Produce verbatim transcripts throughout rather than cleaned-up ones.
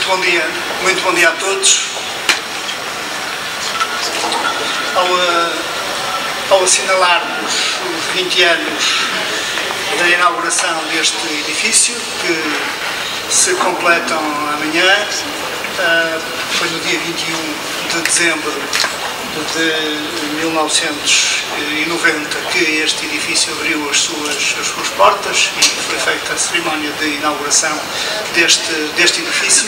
bom dia, muito bom dia a todos. Ao, uh, ao assinalarmos os vinte anos da inauguração deste edifício, que se completam amanhã, uh, foi no dia vinte e um de dezembro de mil novecentos e noventa que este edifício abriu as suas, as suas portas e foi feita a cerimónia de inauguração deste, deste edifício.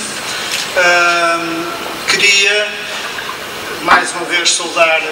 Uh, queria mais uma vez saudar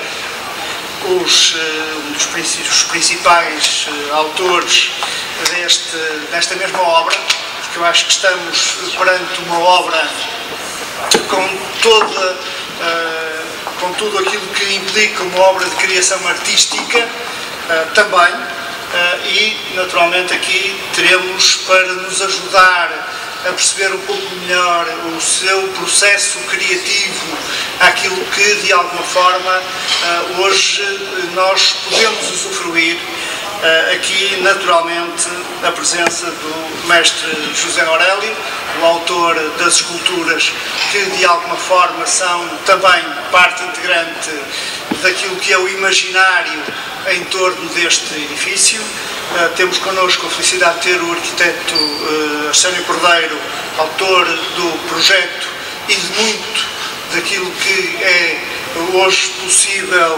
os, um dos os principais uh, autores deste, desta mesma obra, porque eu acho que estamos perante uma obra com toda uh, com tudo aquilo que implica uma obra de criação artística uh, também, uh, e naturalmente aqui teremos para nos ajudar a perceber um pouco melhor o seu processo criativo, aquilo que de alguma forma uh, hoje nós podemos usufruir. Uh, aqui naturalmente a presença do mestre José Aurélio, o autor das esculturas que de alguma forma são também parte integrante daquilo que é o imaginário em torno deste edifício. Uh, temos connosco a felicidade de ter o arquiteto uh, Arsénio Cordeiro, autor do projeto e de muito daquilo que é hoje possível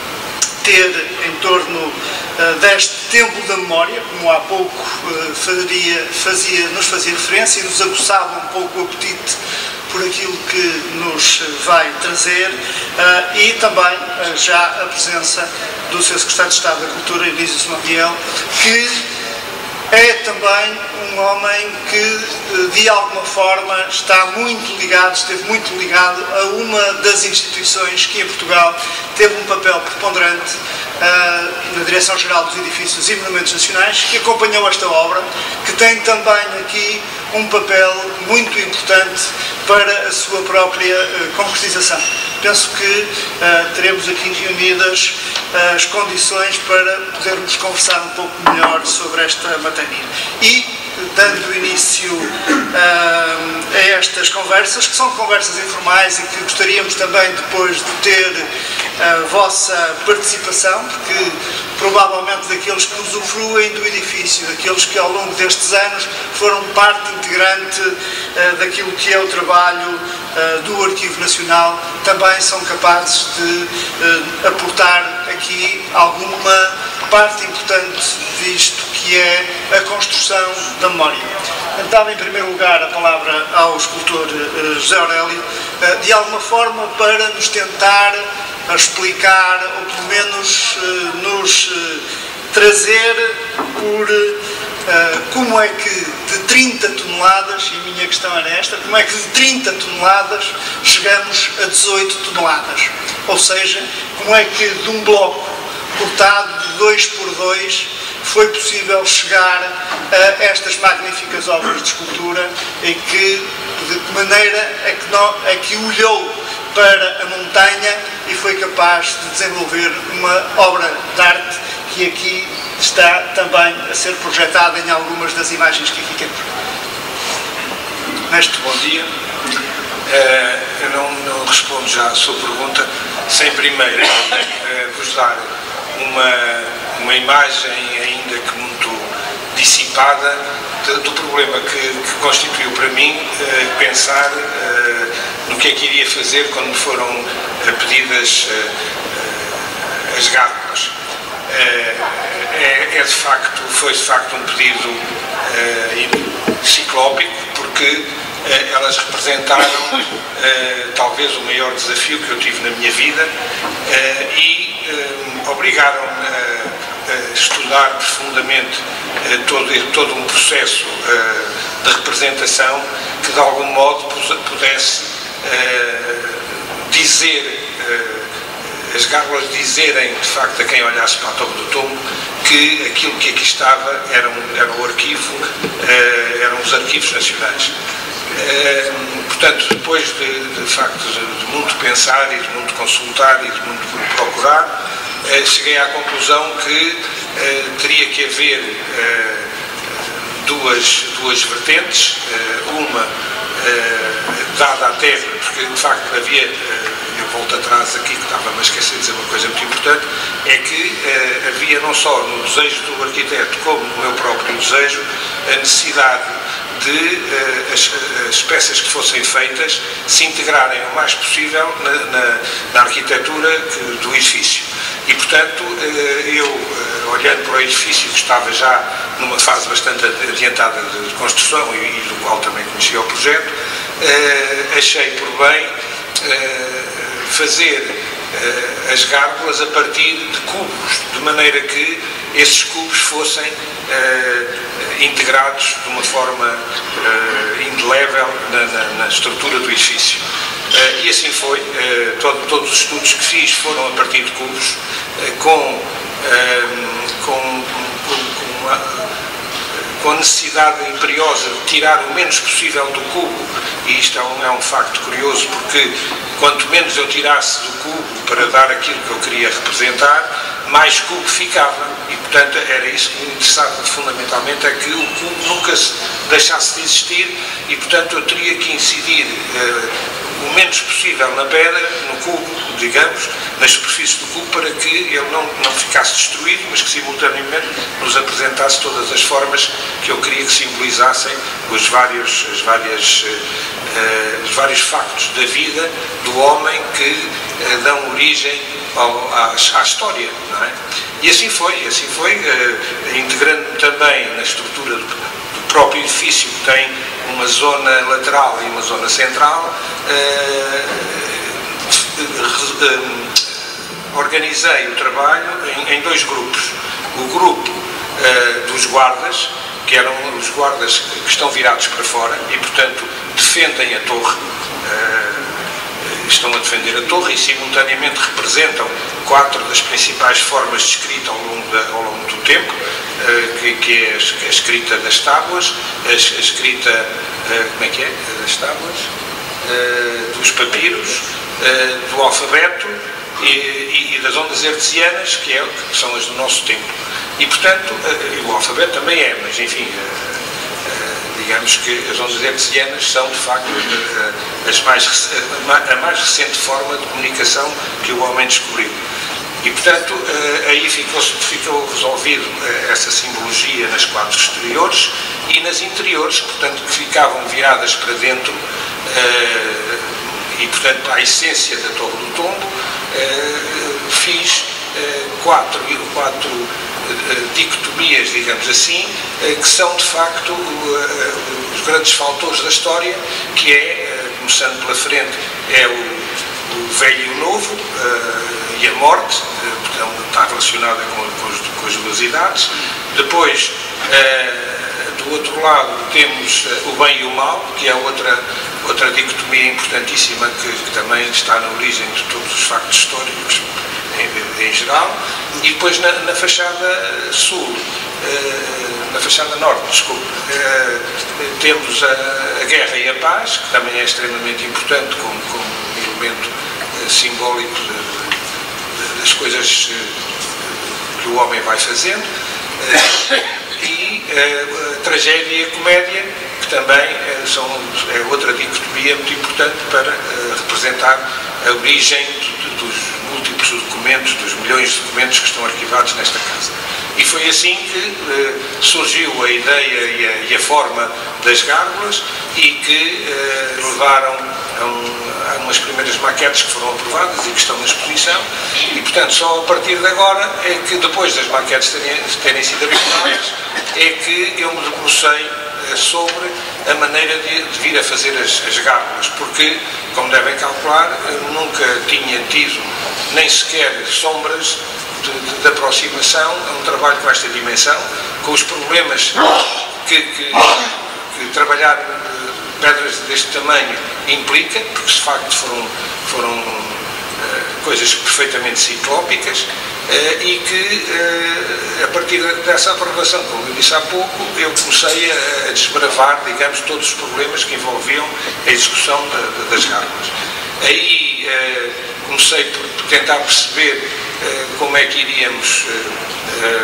ter em torno uh, deste Templo da Memória, como há pouco uh, fazia, fazia, nos fazia referência e nos aguçava um pouco o apetite por aquilo que nos vai trazer, uh, e também uh, já a presença do seu Secretário de Estado da Cultura, Elísio Simão, que é também um homem que, de alguma forma, está muito ligado, esteve muito ligado a uma das instituições que em Portugal teve um papel preponderante uh, na Direção-Geral dos Edifícios e Monumentos Nacionais, que acompanhou esta obra, que tem também aqui um papel muito importante para a sua própria uh, concretização. Penso que uh, teremos aqui reunidas uh, as condições para podermos conversar um pouco melhor sobre esta matéria. E, dando início uh, a estas conversas, que são conversas informais e que gostaríamos também depois de ter a vossa participação, porque provavelmente daqueles que usufruem do edifício, daqueles que ao longo destes anos foram parte integrante uh, daquilo que é o trabalho uh, do Arquivo Nacional, também são capazes de uh, aportar aqui alguma parte importante disto que é a construção da memória. Dava em primeiro lugar a palavra ao escultor uh, José Aurélio, uh, de alguma forma para nos tentar uh, explicar, ou pelo menos uh, nos uh, trazer por uh, como é que de trinta toneladas, e a minha questão era esta, como é que de trinta toneladas chegamos a dezoito toneladas? Ou seja, como é que de um bloco cortado de dois por dois foi possível chegar a estas magníficas obras de escultura, e que, de que maneira é que, não, é que olhou para a montanha e foi capaz de desenvolver uma obra de arte que aqui está também a ser projetada em algumas das imagens que aqui temos. Mestre, bom dia. Uh, eu não, não respondo já à sua pergunta sem primeiro uh, vos dar uma, uma imagem, ainda que muito dissipada, de, do problema que, que constituiu para mim uh, pensar uh, no que é que iria fazer quando me foram uh, pedidas uh, uh, as gárgulas. Uh, é, é de facto, foi de facto um pedido uh, ciclópico, porque uh, elas representaram uh, talvez o maior desafio que eu tive na minha vida uh, e uh, obrigaram-me a, a estudar profundamente uh, todo, todo um processo uh, de representação que de algum modo pudesse uh, dizer uh, as gárgulas dizerem, de facto, a quem olhasse para a topo do tombo, que aquilo que aqui estava era, um, era o arquivo, uh, eram os arquivos nacionais. Uh, portanto, depois de, de facto, de, de muito pensar e de muito consultar e de muito procurar, uh, cheguei à conclusão que uh, teria que haver uh, duas, duas vertentes, uh, uma uh, dada a terra, porque de facto havia, eu volto atrás aqui que estava-me a esquecer de dizer uma coisa muito importante, é que uh, havia não só no desejo do arquiteto como no meu próprio desejo a necessidade de uh, as, as peças que fossem feitas se integrarem o mais possível na, na, na arquitetura que, do edifício. E, portanto, uh, eu, uh, olhando para o edifício que estava já numa fase bastante adiantada de construção e, e do qual também conhecia o projeto, uh, achei por bem uh, fazer uh, as gárgulas a partir de cubos, de maneira que esses cubos fossem uh, integrados de uma forma uh, indelével na, na, na estrutura do edifício. Uh, e assim foi, uh, todo, todos os estudos que fiz foram a partir de cubos, uh, com, uh, com, com, com, uma, com a necessidade imperiosa de tirar o menos possível do cubo, e isto é um, é um facto curioso, porque quanto menos eu tirasse do cubo para dar aquilo que eu queria representar, mais cubo ficava, e portanto era isso que me interessava fundamentalmente, é que o cubo nunca se deixasse de existir, e portanto eu teria que incidir uh, o menos possível na pedra, no cubo, digamos, na superfície do cubo, para que ele não, não ficasse destruído, mas que simultaneamente nos apresentasse todas as formas que eu queria que simbolizassem os vários, as várias, uh, os vários factos da vida do homem que uh, dão origem ao, à, à história, não é? E assim foi, assim foi, uh, integrando também na estrutura do, do próprio edifício, que tem uma zona lateral e uma zona central, uh, uh, organizei o trabalho em, em dois grupos. O grupo uh, dos guardas, que eram os guardas que estão virados para fora e, portanto, defendem a torre, uh, estão a defender a torre e simultaneamente representam quatro das principais formas de escrita ao longo, da, ao longo do tempo, uh, que, que é a, a escrita das tábuas, a, a escrita, uh, como é que é, das tábuas, uh, dos papiros, uh, do alfabeto e, e, e das ondas artesianas, que, é, que são as do nosso tempo. E, portanto, uh, o alfabeto também é, mas, enfim, uh, digamos que as ondas hertzianas são, de facto, as mais, a mais recente forma de comunicação que o homem descobriu. E, portanto, aí ficou, ficou resolvido essa simbologia nas quatro exteriores e nas interiores, portanto, que ficavam viradas para dentro e, portanto, para a essência da Torre do Tombo, fiz quatro, quatro dicotomias, digamos assim, que são de facto os grandes faltores da história, que é, começando pela frente, é o, o velho e o novo, e a morte, portanto, está relacionada com, com, os, com as duas idades. Depois, do outro lado, temos o bem e o mal, que é outra, outra dicotomia importantíssima que, que também está na origem de todos os factos históricos Em, em geral. E depois na, na fachada sul, uh, na fachada norte, desculpe, uh, temos a, a guerra e a paz, que também é extremamente importante como, como elemento uh, simbólico de, de, das coisas uh, que o homem vai fazendo, uh, e uh, a tragédia e a comédia, que também uh, são, é outra dicotomia muito importante para uh, representar a origem de, de, dos múltiplos documentos, dos milhões de documentos que estão arquivados nesta casa. E foi assim que eh, surgiu a ideia e a, e a forma das gárgulas e que eh, levaram a, um, a umas primeiras maquetes que foram aprovadas e que estão na exposição, e portanto só a partir de agora é que, depois das maquetes terem, terem sido aprovadas, é que eu me debrucei sobre a maneira de, de vir a fazer as, as gárgulas, porque, como devem calcular, nunca tinha tido nem sequer sombras de, de, de aproximação a um trabalho com esta dimensão, com os problemas que, que, que trabalhar pedras deste tamanho implica, porque de facto foram, foram uh, coisas perfeitamente ciclópicas, uh, e que uh, a partir dessa aprovação, como eu disse há pouco, eu comecei a, a desbravar, digamos, todos os problemas que envolviam a execução da, da, das gárgulas. Aí uh, comecei por tentar perceber uh, como é que iríamos uh, uh,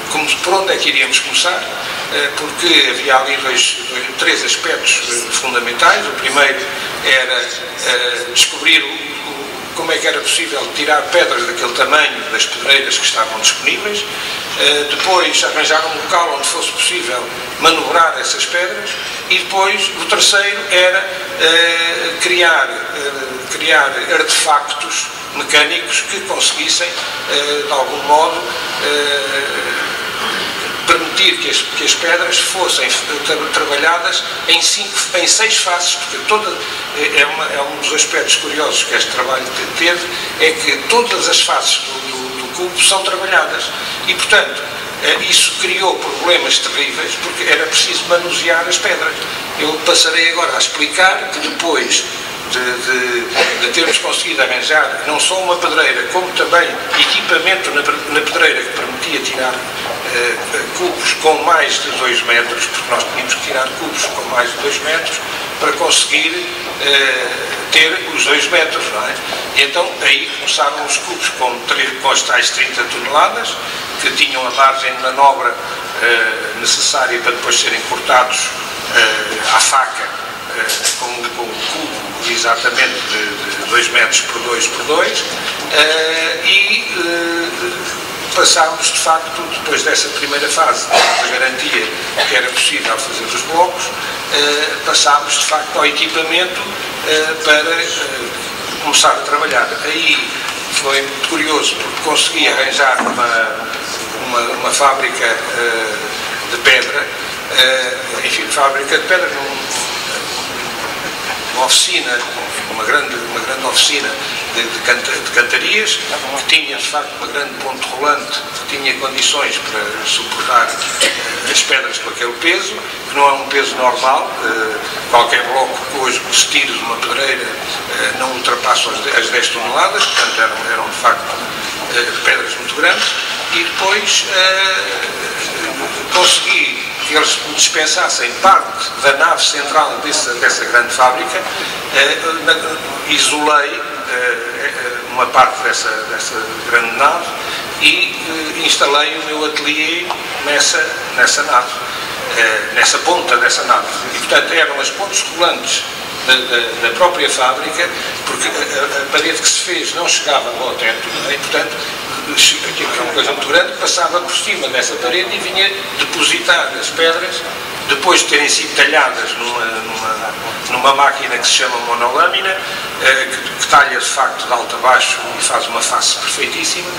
como, por onde é que iríamos começar, porque havia ali dois, dois, três aspectos fundamentais. O primeiro era descobrir o, como é que era possível tirar pedras daquele tamanho das pedreiras que estavam disponíveis, depois arranjar um local onde fosse possível manobrar essas pedras, e depois o terceiro era criar, criar artefactos mecânicos que conseguissem, de algum modo, permitir que as, que as pedras fossem tra trabalhadas em, cinco, em seis faces, porque toda, é, uma, é um dos aspectos curiosos que este trabalho teve, é que todas as faces do, do, do cubo são trabalhadas, e portanto isso criou problemas terríveis, porque era preciso manusear as pedras. Eu passarei agora a explicar que depois De, de, de termos conseguido arranjar não só uma pedreira, como também equipamento na, na pedreira que permitia tirar uh, cubos com mais de dois metros, porque nós tínhamos que tirar cubos com mais de dois metros para conseguir uh, ter os dois metros, não é? E então aí começaram os cubos com, com as tais trinta toneladas, que tinham a margem de manobra uh, necessária para depois serem cortados uh, à faca, Com, com um cubo exatamente de, de dois metros por dois por dois, uh, e uh, passámos de facto, depois dessa primeira fase da garantia que era possível fazer os blocos, uh, passámos de facto ao equipamento uh, para uh, começar a trabalhar. Aí foi muito curioso, porque consegui arranjar uma, uma, uma fábrica uh, de pedra, uh, enfim, fábrica de pedra num, uma oficina, uma grande, uma grande oficina de, de, canta, de cantarias, que tinha de facto uma grande ponte rolante, que tinha condições para suportar uh, as pedras com aquele peso, que não é um peso normal. Uh, qualquer bloco que hoje se tire de uma pedreira uh, não ultrapassa as dez toneladas, portanto eram, eram de facto uh, pedras muito grandes, e depois uh, consegui que eles dispensassem parte da nave central dessa, dessa grande fábrica, eh, na, isolei eh, uma parte dessa, dessa grande nave e eh, instalei o meu ateliê nessa, nessa nave, eh, nessa ponta dessa nave. E, portanto, eram as pontes rolantes da, da, da própria fábrica, porque a, a parede que se fez não chegava ao teto, não é? E, portanto, aquilo que é uma coisa muito grande, passava por cima dessa parede e vinha depositar as pedras, depois de terem sido talhadas numa, numa, numa máquina que se chama monolâmina, eh, que, que talha de facto de alto a baixo e faz uma face perfeitíssima.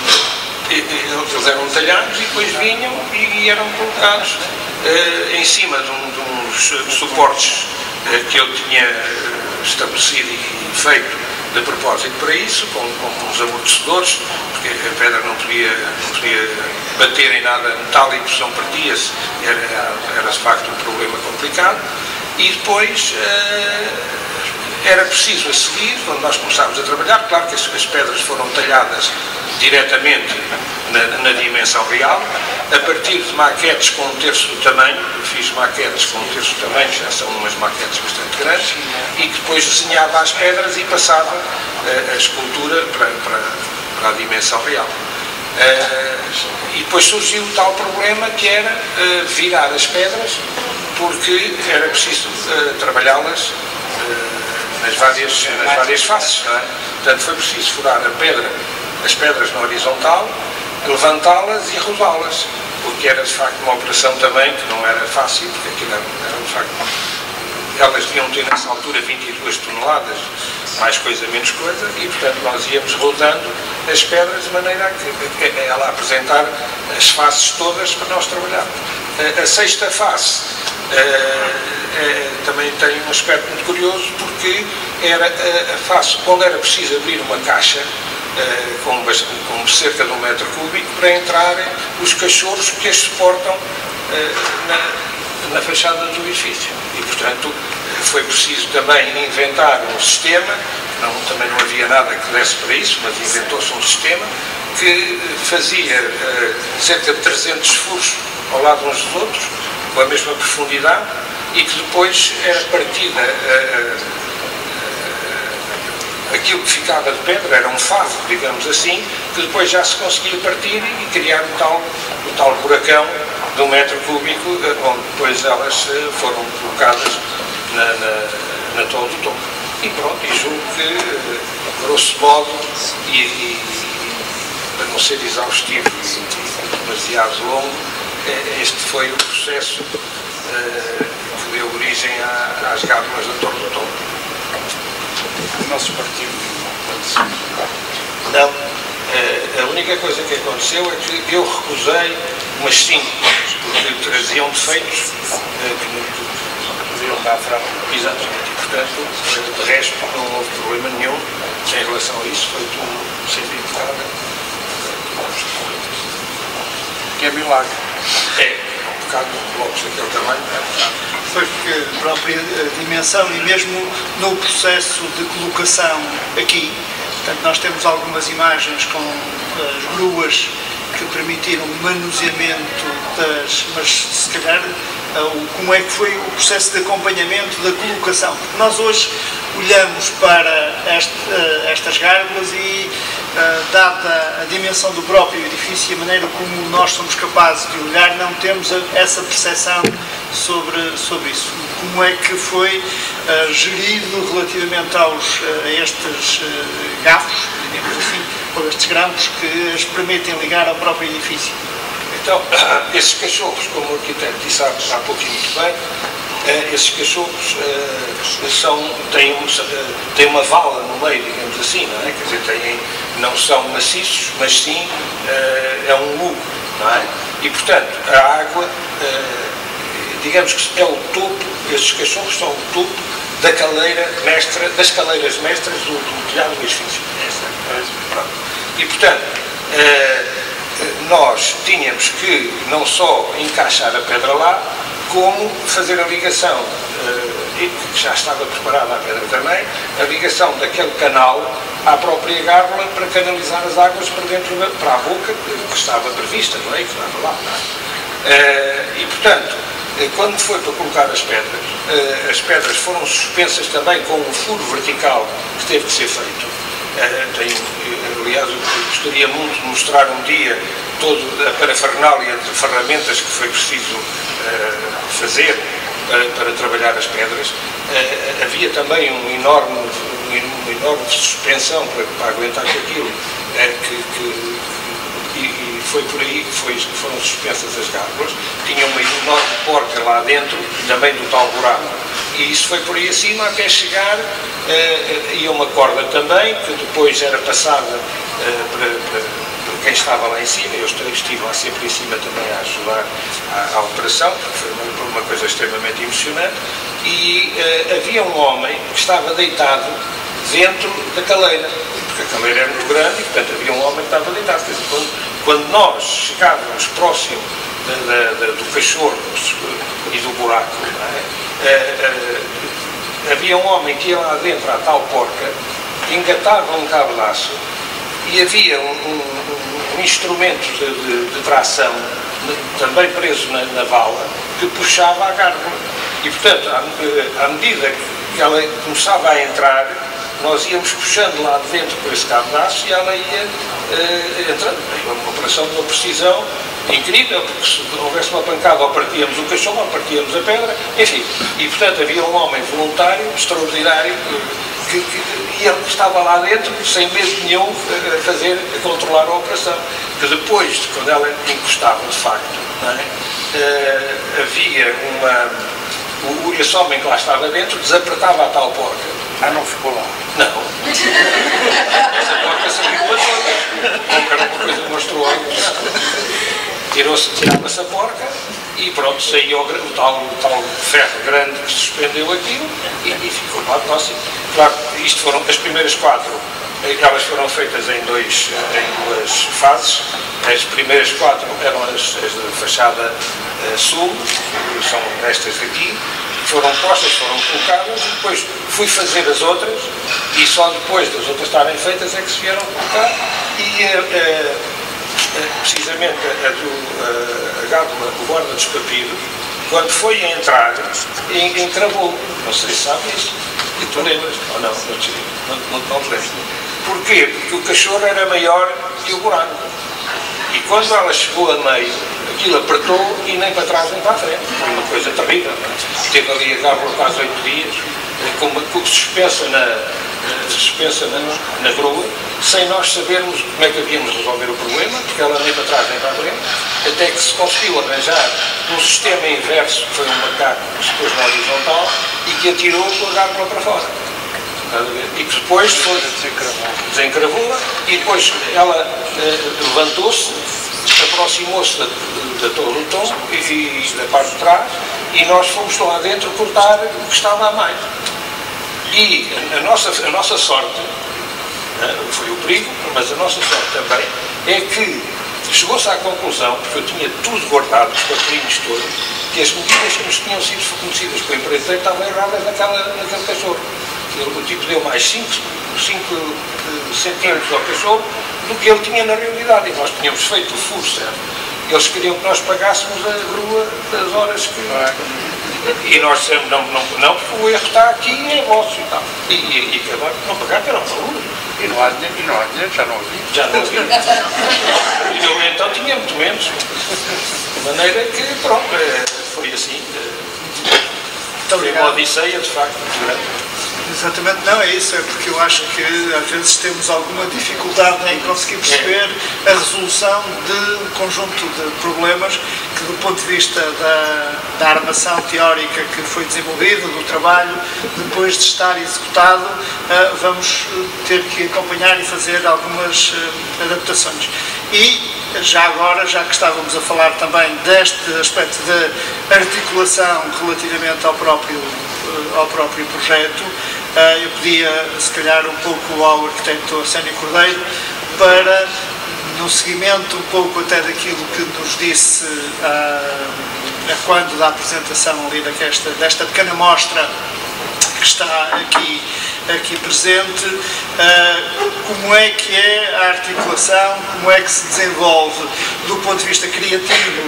E, e, eles eram talhados e depois vinham e, e eram colocados eh, em cima de, um, de uns suportes eh, que eu tinha estabelecido e feito de propósito para isso, com, com uns amortecedores, porque a pedra não podia, não podia bater em nada metálico, se não partia-se, era, era, era de facto um problema complicado. E depois uh, era preciso a seguir, quando nós começámos a trabalhar, claro que as, as pedras foram talhadas diretamente na, na dimensão real, a partir de maquetes com um terço do tamanho. Eu fiz maquetes com um terço do tamanho, já são umas maquetes bastante grandes, e que depois desenhava as pedras e passava uh, a escultura para, para, para a dimensão real. Uh, e depois surgiu o tal problema que era uh, virar as pedras, porque era preciso uh, trabalhá-las uh, nas, várias, nas várias faces, não é? Portanto, foi preciso furar a pedra, as pedras na horizontal, levantá-las e rodá-las, o que era de facto uma operação também que não era fácil, porque aquilo era, era de facto, elas deviam ter nessa altura vinte e duas toneladas, mais coisa, menos coisa, e portanto nós íamos rodando as pedras de maneira a, que, a, a ela apresentar as faces todas para nós trabalharmos. A, a sexta face uh, uh, também tem um aspecto muito curioso, porque era a, a face onde era preciso abrir uma caixa Uh, com, com cerca de um metro cúbico para entrarem os cachorros que as suportam uh, na, na fachada do edifício. E, portanto, foi preciso também inventar um sistema, não, também não havia nada que desse para isso, mas inventou-se um sistema que fazia uh, cerca de trezentos furos ao lado uns dos outros, com a mesma profundidade, e que depois era partida uh, uh, aquilo que ficava de pedra era um favo, digamos assim, que depois já se conseguia partir e criar o tal, o tal buracão de um metro cúbico, onde depois elas foram colocadas na, na, na todo o topo. E pronto, e julgo que, grosso modo, e, e para não ser exaustivo e demasiado longo, este foi o processo uh, que deu origem à, às gárgulas da Torre do Topo. O nosso partido não. Uh, a única coisa que aconteceu é que eu recusei umas cinco, porque traziam defeitos uh, que não podiam dar fraude. Exatamente. E, portanto, de resto, não houve problema nenhum em relação a isso, foi tudo sempre impecável. Que é milagre. É, um bocado de blocos daquele tamanho, é um bocado. Foi porque a própria dimensão e mesmo no processo de colocação aqui, portanto, nós temos algumas imagens com as gruas que permitiram o manuseamento das, mas se calhar como é que foi o processo de acompanhamento da colocação, porque nós hoje olhamos para este, estas gárgulas e, dada a dimensão do próprio edifício e a maneira como nós somos capazes de olhar, não temos essa percepção sobre, sobre isso. Como é que foi uh, gerido relativamente aos, uh, a estes uh, gafos, digamos assim, ou estes grampos que os permitem ligar ao próprio edifício? Então, esses cachorros, como o arquiteto disse há, há pouquinho muito bem, uh, esses cachorros uh, são, têm, um, uh, têm uma vala no meio, digamos assim, não é? Quer dizer, têm, não são maciços, mas sim uh, é um lugo, não é? E, portanto, a água, uh, digamos que é o topo, esses cachorros são o topo da caleira mestra, das caleiras mestras do, do telhado do edifício. E, portanto, uh, nós tínhamos que não só encaixar a pedra lá, como fazer a ligação, e que já estava preparada a pedra também, a ligação daquele canal à própria gárgula para canalizar as águas para dentro da, para a boca que estava prevista, não é? Que estava lá. E, portanto, quando foi para colocar as pedras, as pedras foram suspensas também com um furo vertical que teve que ser feito. Tenho, aliás, eu gostaria muito de mostrar um dia toda a parafernália de ferramentas que foi preciso uh, fazer para, para trabalhar as pedras. Uh, havia também um enorme, uma enorme suspensão para, para aguentar aquilo, uh, que, que, e, e foi por aí que foi, foram suspensas as gárgulas. Tinha uma enorme porca lá dentro, também do tal buraco. E isso foi por aí acima até chegar, uh, ia uma corda também, que depois era passada uh, para, para, para quem estava lá em cima. Eu estive lá sempre em cima também a ajudar à, à operação, porque foi uma, uma coisa extremamente emocionante. E uh, havia um homem que estava deitado dentro da caleira, porque a caleira era muito grande e, portanto, havia um homem que estava deitado. Quer dizer, quando, quando nós chegávamos próximo da, da, da, do cachorro e do buraco, não é? Uh, uh, havia um homem que ia lá dentro à tal porca, engatava um cabelaço e havia um, um, um instrumento de, de, de tração também preso na, na vala que puxava a gárgula e, portanto, à, à medida que ela começava a entrar, nós íamos puxando lá de dentro por esse cabelaço e ela ia uh, entrando. Uma operação de uma precisão incrível, porque se houvesse uma pancada ou partíamos o caixão ou partíamos a pedra, enfim. E, portanto, havia um homem voluntário, extraordinário, que, que e ele estava lá dentro, sem medo nenhum, a fazer, a controlar a operação. Que depois, quando ela encostava, de facto, não é? uh, havia uma... O, esse homem que lá estava dentro desapertava a tal porca. Ah, não ficou lá? Não. Essa porca saiu a toda. Era uma coisa monstruosa. Tirou-se, tirava-se a porca e pronto, saiu o, o, tal, o tal ferro grande que suspendeu aquilo e, e ficou lá próximo. Claro, isto foram as primeiras quatro, elas foram feitas em, dois, em duas fases. As primeiras quatro eram as, as da fachada uh, sul, que são estas aqui, foram postas, foram colocadas e depois fui fazer as outras e só depois das outras estarem feitas é que se vieram colocar e uh, uh, precisamente a, a, a gárgula, o guarda dos papiros, quando foi a entrar, encravou, não sei se sabe isso, E tu lembras? Ou não? Não, não, não te lembras. Porquê? Porque o cachorro era maior que o buraco. E quando ela chegou a meio, aquilo apertou e nem para trás nem para a frente. Foi uma coisa terrível. Esteve ali a gárgula quase oito dias, com uma, com, suspensa, na, suspensa na, na grua, sem nós sabermos como é que havíamos resolver o problema, porque ela nem para trás nem para a frente, até que se conseguiu arranjar um sistema inverso, que foi um macaco que se pôs na horizontal e que atirou com a gárgula para fora. E que depois foi, desencravou-a e depois ela eh, levantou-se, aproximou-se da, da torre do tom e, e da parte de trás e nós fomos lá dentro cortar o que estava a mais. E a, a, nossa, a nossa sorte, eh, foi o perigo, mas a nossa sorte também, é que chegou-se à conclusão, porque eu tinha tudo guardado, os papelinhos todos, que as medidas que nos tinham sido fornecidas pelo empreiteiro estavam erradas naquela, naquele cachorro. O tipo deu mais cinco centímetros ao cachorro do que ele tinha na realidade. E nós tínhamos feito o furo certo. Eles queriam que nós pagássemos a grua das horas que... E nós dissemos, não, não, não, porque o erro está aqui e é vosso e tal. E, e, e acabaram por não pagar, que era um valor. E não há dinheiro, e não há dinheiro, já não havia. Já não havia. E eu então tinha muito menos. De maneira que, pronto, foi assim. Foi uma odisseia, de facto, muito grande. Exatamente, não é isso, é porque eu acho que às vezes temos alguma dificuldade em conseguir perceber a resolução de um conjunto de problemas que, do ponto de vista da, da armação teórica que foi desenvolvida, do trabalho, depois de estar executado, uh, vamos ter que acompanhar e fazer algumas uh, adaptações. E já agora, já que estávamos a falar também deste aspecto de articulação relativamente ao próprio, ao próprio projeto, eu pedia, se calhar, um pouco ao arquiteto Arsénio Cordeiro para, no seguimento um pouco até daquilo que nos disse a, a quando da apresentação ali desta, desta pequena mostra que está aqui, aqui presente, uh, como é que é a articulação, como é que se desenvolve do ponto de vista criativo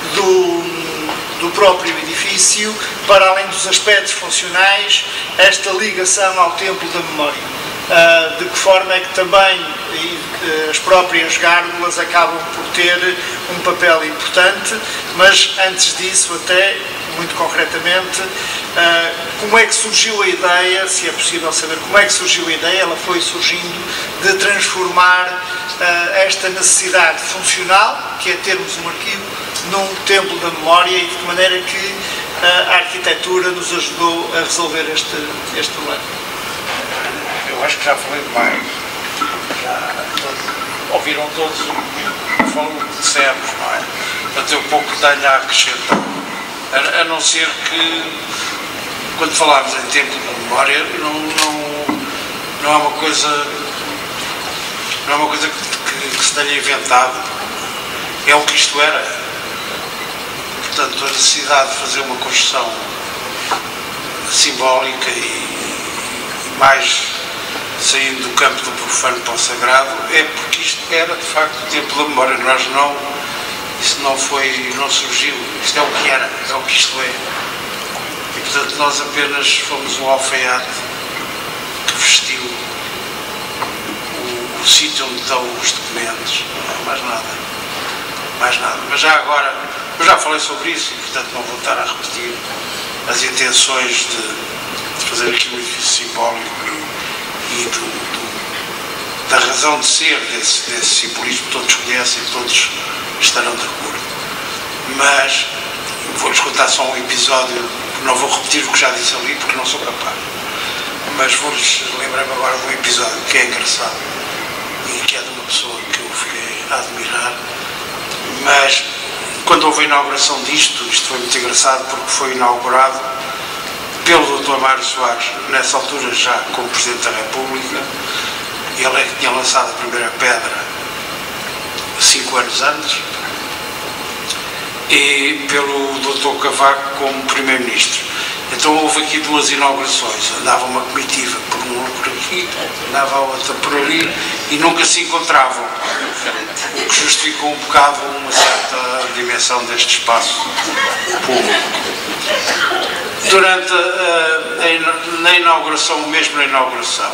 do, do próprio edifício, para além dos aspectos funcionais, esta ligação ao templo da memória. Uh, de que forma é que também e, uh, as próprias gárgulas acabam por ter um papel importante, mas antes disso até, muito concretamente, uh, como é que surgiu a ideia, se é possível saber como é que surgiu a ideia, ela foi surgindo, de transformar uh, esta necessidade funcional, que é termos um arquivo, num templo da memória, e de que maneira que uh, a arquitetura nos ajudou a resolver este, este problema. Eu acho que já falei demais. Já todos, ouviram todos o que dissemos, não é? Portanto, eu pouco tenho a acrescentar. A, a não ser que, quando falarmos em tempo de memória, não, não, não é uma coisa, não é uma coisa que, que, que se tenha inventado. É o que isto era. Portanto, a necessidade de fazer uma construção simbólica e, e mais saindo do campo do profano para o sagrado, é porque isto era de facto o tempo da memória. Nós não, isso não foi, não surgiu, isto é o que era, é o que isto é. E portanto nós apenas fomos um alfaiate que vestiu o, o sítio onde estão os documentos, não, mais nada, mais nada. Mas já agora, eu já falei sobre isso e portanto não vou estar a repetir as intenções de, de fazer aqui um edifício simbólico e do, do, da razão de ser desse, desse simbolismo, todos conhecem, todos estarão de acordo. Mas vou-lhes contar só um episódio, não vou repetir o que já disse ali porque não sou capaz, mas vou-lhes lembrar-me agora de um episódio que é engraçado e que é de uma pessoa que eu fiquei a admirar. Mas quando houve a inauguração disto, isto foi muito engraçado porque foi inaugurado pelo doutor Mário Soares, nessa altura já como Presidente da República. Ele é que tinha lançado a primeira pedra cinco anos antes, e pelo doutor Cavaco como Primeiro-Ministro. Então houve aqui duas inaugurações, andava uma comitiva por um por aqui, andava a outra por ali e nunca se encontravam, o que justificou um bocado uma certa dimensão deste espaço público. Durante a, a, na inauguração, mesmo na inauguração,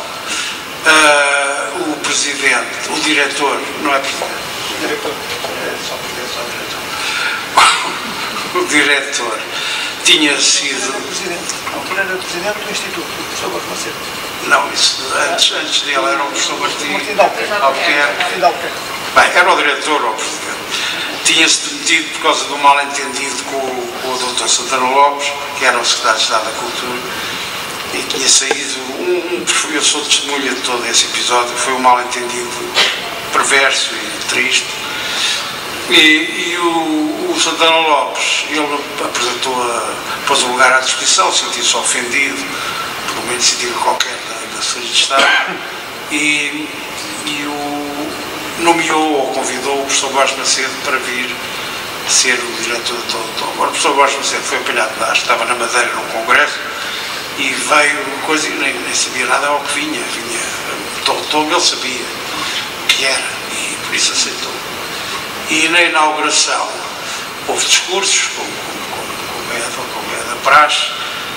uh, o presidente, o diretor, não é presidente, o diretor, é só presidente, só diretor, o diretor tinha sido... O presidente, não, era o presidente do Instituto, o professor Borges Macedo. Não, isso, antes, antes dele era o professor Martim Albuquerque. Bem, era o diretor ou o presidente. Tinha-se demitido por causa de um mal-entendido com, com o doutor Santana Lopes, que era o secretário de Estado da Cultura, e tinha saído, um, um, eu sou testemunha de todo esse episódio, foi um mal-entendido perverso e triste. E, e o, o Santana Lopes, ele apresentou, a, pôs o lugar à disposição, sentiu-se ofendido por uma iniciativa qualquer da, da Secretaria de Estado, e, e o nomeou ou convidou o professor Borges Macedo para vir ser o diretor de todo. Agora o professor Borges Macedo foi apanhado, acho que estava na Madeira num congresso, e veio coisa, e nem, nem sabia nada ao que vinha, vinha todo ele sabia o que era, e por isso aceitou. E na inauguração houve discursos, como, como, como, é, como é da praxe,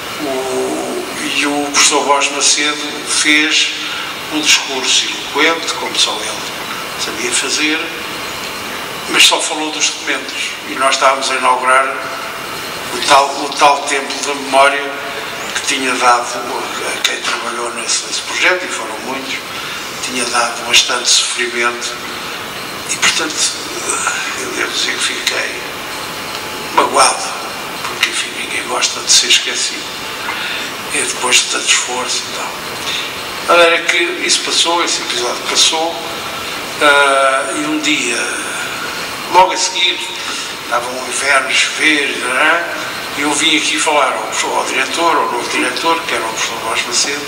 o, e o professor Borges Macedo fez um discurso eloquente, como só ele sabia fazer, mas só falou dos documentos. E nós estávamos a inaugurar o tal, o tal templo da memória que tinha dado a quem trabalhou nesse, nesse projeto, e foram muitos, tinha dado bastante sofrimento. E, portanto, eu devo dizer que fiquei magoado, porque, enfim, ninguém gosta de ser esquecido, e depois de tanto esforço e tal. A verdade é que isso passou, esse episódio passou, uh, e um dia, logo a seguir, estava um inverno a chover, e eu vim aqui falar ao, ao diretor, ao novo diretor, que era o professor Borges Macedo,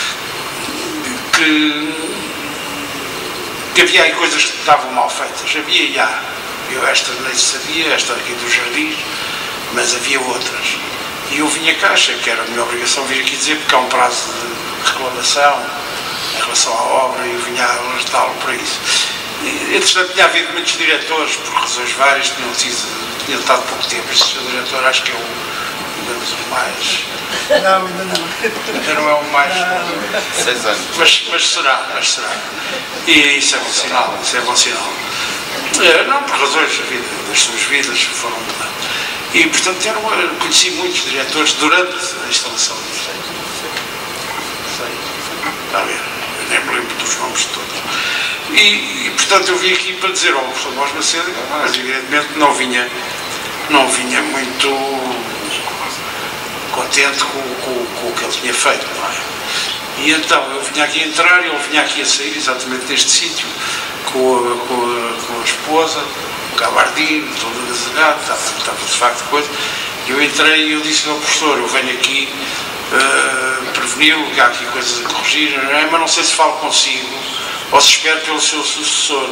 que que havia aí coisas que estavam mal feitas, havia e há, eu esta nem sabia, esta aqui dos jardins, mas havia outras, e eu vinha cá, achei que era a minha obrigação vir aqui dizer, porque há um prazo de reclamação em relação à obra, e eu vinha alertá-lo para isso. E, entretanto, tinha havido muitos diretores, por razões várias, tinham sido, tinham estado pouco tempo. Este diretor acho que é o, digamos, o mais... Não, ainda não. Ainda não é o mais... Não. Seis anos. Mas, mas será, mas será. E isso é bom sinal, isso é bom sinal. É, não, por razões da vida, das suas vidas foram mudando. E, portanto, era uma, conheci muitos diretores durante a instalação disso. Sei. Está a ver? Eu nem me lembro dos nomes de todos. E, e, portanto, eu vim aqui para dizer ao professor Borges Macedo, mas evidentemente não vinha, não vinha muito contente com, com, com o que ele tinha feito, não é? E então eu vinha aqui a entrar e ele vinha aqui a sair, exatamente deste sítio, com a, com a, com a esposa, o gabardino, todo agasalhado, estava, estava de facto coisa. E eu entrei e eu disse ao professor, eu venho aqui uh, preveni-lo, que há aqui coisas a corrigir, não é? Mas não sei se falo consigo ou se espero pelo seu sucessor.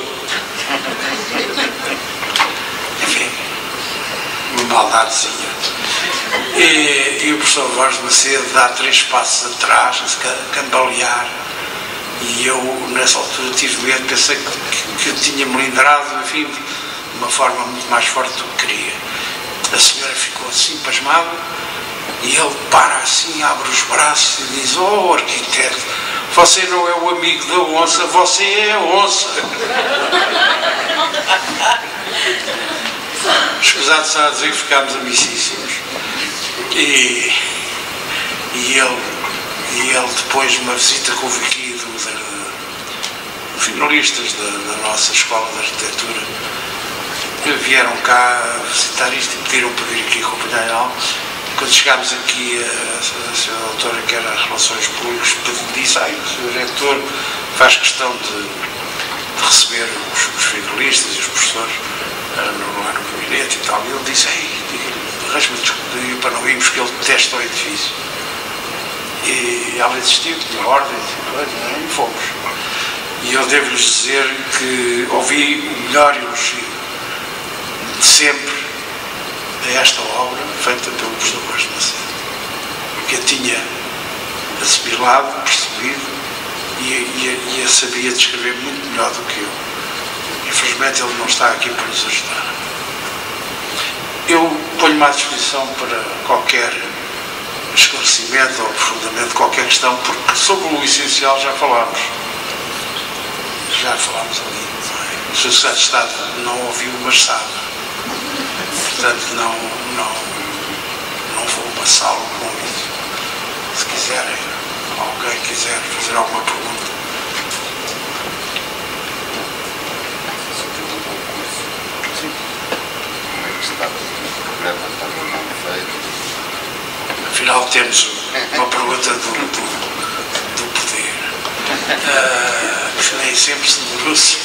Enfim, uma maldadezinha. E, e o professor Borges Macedo dá três passos atrás, a cambalear, e eu nessa altura tive medo, pensei que, que, que tinha melindrado, enfim, de uma forma muito mais forte do que queria. A senhora ficou assim pasmada e ele para assim, abre os braços e diz: "Oh, arquiteto, você não é o amigo da onça, você é a onça." Escusado está a dizer que ficámos amicíssimos. E, e, ele, e ele, depois de uma visita que houve aqui dos finalistas da, da nossa Escola de Arquitetura, vieram cá visitar isto e pediram para vir aqui acompanhar algo. Quando chegámos aqui, a, a senhora doutora, que era Relações Públicas, disse: "Ai, o senhor diretor faz questão de, de receber os, os finalistas e os professores no, lá no gabinete e tal." E ele disse: "Ei, arranje-me desculpa para não irmos, porque ele detesta o edifício." E ela insistiu, tinha ordens e coisas, e fomos. E eu devo-lhes dizer que ouvi o melhor elogio de sempre a esta obra feita pelo professor Borges Macedo. que a tinha assimilado, percebido e, e, e a sabia descrever muito melhor do que eu. Infelizmente ele não está aqui para nos ajudar. Eu ponho-me à disposição para qualquer esclarecimento ou aprofundamento de qualquer questão, porque sobre o essencial já falámos. Já falámos ali, não é? O Secretário de Estado não ouviu, mas sabe. Portanto, não, não, não vou amassá-lo com isso. Se quiserem, alguém quiser fazer alguma pergunta. Afinal temos uma pergunta do, do, do poder. Uh, nem sempre se debruça.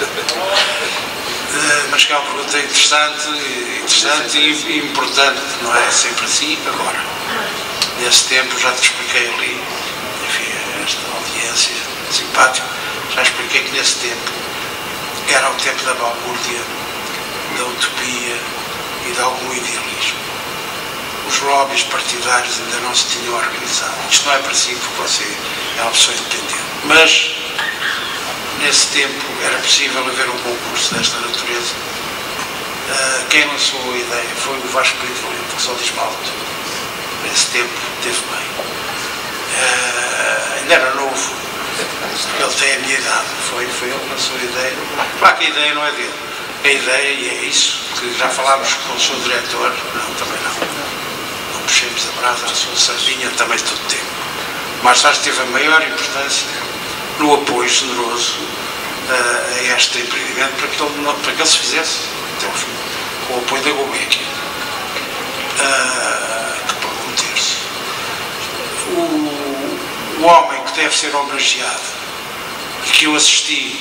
Uh, mas que é uma pergunta interessante, interessante e importante, não é sempre assim. Agora, nesse tempo já te expliquei ali, enfim, esta audiência simpática, já expliquei que nesse tempo era o tempo da balbúrdia, da utopia e de algum idealismo. Os lobbies partidários ainda não se tinham organizado. Isto não é para si, porque você é uma pessoa independente. Mas, nesse tempo, era possível haver um concurso desta natureza. Uh, quem lançou a ideia foi o Vasco Brito Valente, que só diz mal de tudo. Nesse tempo, teve bem. Uh, ainda era novo. Ele tem a minha idade. Foi, foi ele que lançou a ideia. Claro que a ideia não é dele. A ideia, e é isso, que já falámos com o seu diretor, não, também não. Puxemos a brasa à sua sardinha também todo o tempo. Mas acho que teve a maior importância no apoio generoso uh, a este empreendimento para que, ele, para que ele se fizesse até ao fim, com o apoio da Gulbenkian, uh, que pode meter-se. O, o homem que deve ser homenageado e que eu assisti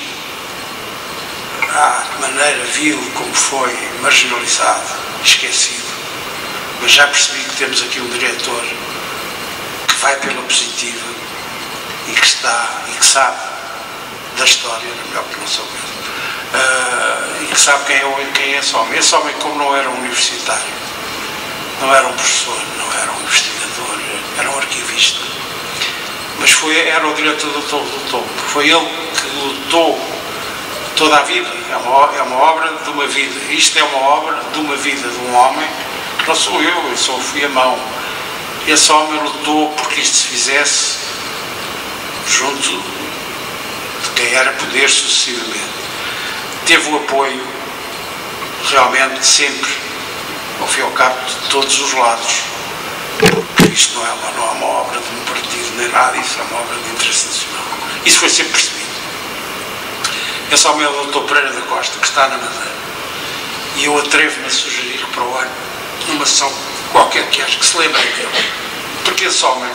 à maneira vil como foi marginalizado, esquecido, mas já percebi que temos aqui um diretor que vai pela positiva e que está e que sabe da história, na minha opinião, sou eu, uh, e que sabe quem é, quem é esse homem. Esse homem, como não era um universitário, não era um professor, não era um investigador, era um arquivista, mas foi, era o diretor do Tombo do Tombo. Foi ele que lutou toda a vida. É uma, é uma obra de uma vida. Isto é uma obra de uma vida de um homem. Não sou eu, eu só fui a mão. Esse homem lutou porque isto se fizesse junto de quem era poder sucessivamente. Teve o apoio, realmente, sempre, ao fim e ao cabo, de todos os lados. Porque isto não é uma, não é uma obra de um partido nem nada, isso é uma obra de interesse nacional. Isso foi sempre percebido. Esse homem é o doutor Pereira da Costa, que está na Madeira. E eu atrevo-me a sugerir que para o ano, numa sessão qualquer que acho que se lembrem dele, porque esse homem,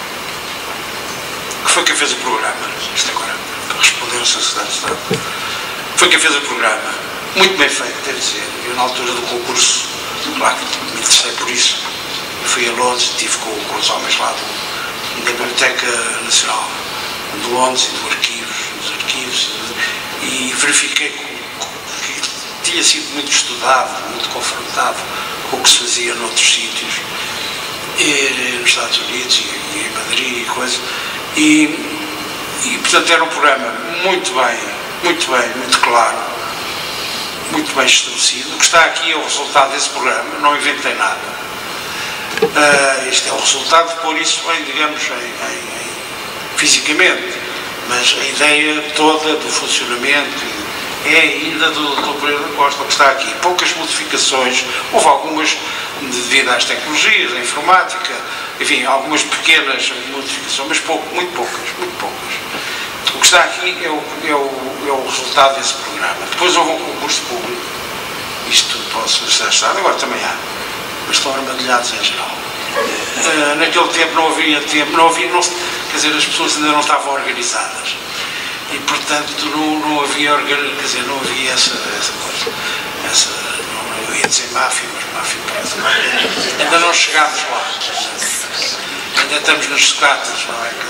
que foi quem fez o programa, isto agora, que respondeu ao Secretário de Estado, foi quem fez o programa, muito bem feito, devo dizer. Eu, na altura do concurso, claro que me interessei por isso, fui a Londres e estive com, com os homens lá do, da Biblioteca Nacional de Londres e do arquivos, dos arquivos, e verifiquei que, que tinha sido muito estudado, muito confrontado com o que se fazia noutros sítios, e, nos Estados Unidos e, e em Madrid e coisa, e, e portanto era um programa muito bem, muito bem, muito claro, muito bem estabelecido. O que está aqui é o resultado desse programa, não inventei nada. Uh, este é o resultado de pôr isso bem, digamos, em, em, em, fisicamente, mas a ideia toda do funcionamento é ainda do doutor Pereira da Costa, que está aqui. Poucas modificações, houve algumas devido às tecnologias, à informática, enfim, algumas pequenas modificações, mas pouco, muito poucas, muito poucas. O que está aqui é o, é o, é o resultado desse programa. Depois houve um concurso público, isto posso estar, agora também há, mas estão armadilhados em geral. Uh, naquele tempo não havia tempo, não havia, não, quer dizer, as pessoas ainda não estavam organizadas. E, portanto, não, não havia, quer dizer, não havia essa, essa coisa, essa, não, eu ia dizer máfia, mas máfia parece, ainda não chegámos lá, ainda estamos nas sucatas, não é?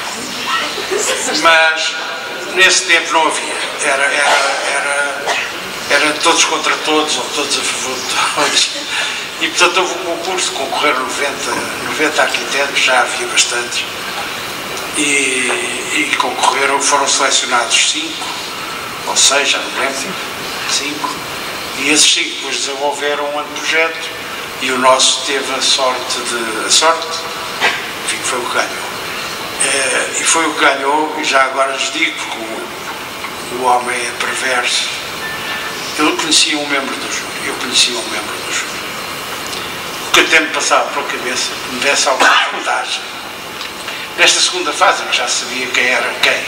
Mas, nesse tempo não havia, era, era, era, era todos contra todos, ou todos a favor de todos, E, portanto, houve um concurso, concorreram noventa, noventa arquitetos, já havia bastantes, e, e concorreram, foram selecionados cinco, ou seis, já não me lembro, cinco, e esses cinco depois desenvolveram um anteprojeto, e o nosso teve a sorte de, a sorte, enfim, foi o que ganhou. É, e foi o que ganhou, e já agora lhes digo, porque o, o homem é perverso. Eu conhecia um membro do júri, eu conhecia um membro do júri, que até me passava pela cabeça que me desse alguma vantagem. Nesta segunda fase, que já sabia quem era quem,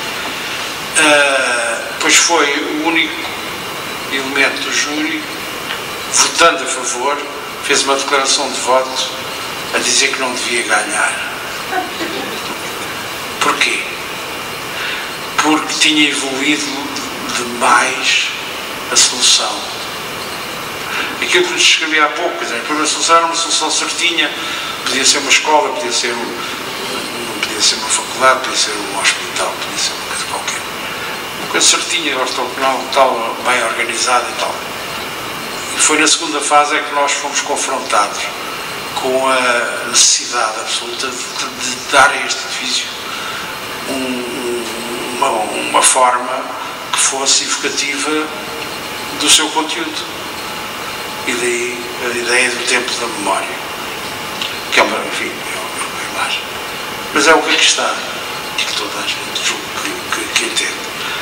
uh, pois foi o único elemento do júri, votando a favor, fez uma declaração de voto a dizer que não devia ganhar. Porquê? Porque tinha evoluído demais a solução. Aquilo que lhes escrevi há pouco, quer dizer, a primeira solução era uma solução certinha, podia ser uma escola, podia ser, um, podia ser uma faculdade, podia ser um hospital, podia ser uma coisa qualquer. Uma coisa certinha, ortogonal, tal, bem organizada e tal. E foi na segunda fase é que nós fomos confrontados com a necessidade absoluta de, de, de dar a este edifício um, uma, uma forma que fosse evocativa do seu conteúdo. E daí a ideia do Templo da Memória, que é uma, enfim, é uma imagem. Mas é o que aqui está, que toda a gente julga que, que, que entende.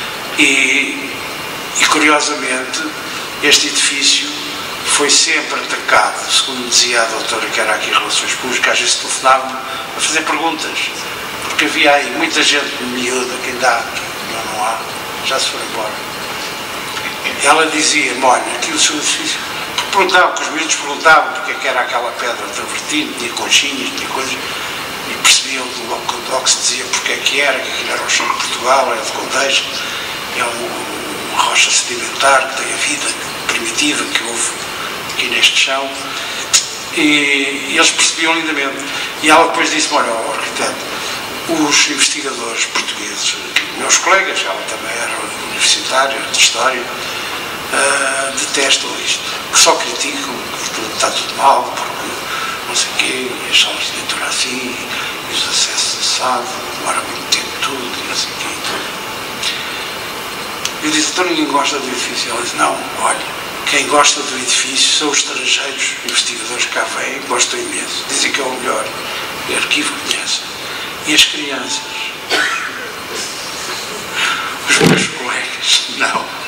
E, e, curiosamente, este edifício foi sempre atacado, segundo dizia a doutora que era aqui em Relações Públicas, às vezes telefonavam a fazer perguntas, porque havia aí muita gente miúda, que ainda há, não, não há, já se foram embora. Ela dizia-me, olha, aqui o seu edifício... Perguntavam, que os miúdos perguntavam porque é que era aquela pedra travertida, tinha conchinhas, tinha coisas, e percebiam logo, logo se dizia porque é que era, que aquilo era o chão de Portugal, é de Condeixa, é um, uma rocha sedimentar que tem a vida primitiva que houve aqui neste chão, e, e eles percebiam lindamente. E ela depois disse-me, olha, oh, arquiteto, os investigadores portugueses, meus colegas, ela também era universitária, de História, Uh, detestam isto, que só criticam, que está tudo mal, porque não sei o quê, e as salas de leitura assim, e os acessos assados, demora muito tempo tudo, e não sei o quê e tudo. Eu disse, então ninguém gosta do edifício? Ela disse, não, olha, quem gosta do edifício são os estrangeiros, investigadores que cá vêm, gostam imenso, dizem que é o melhor, o arquivo conhece, e as crianças, os meus colegas, não.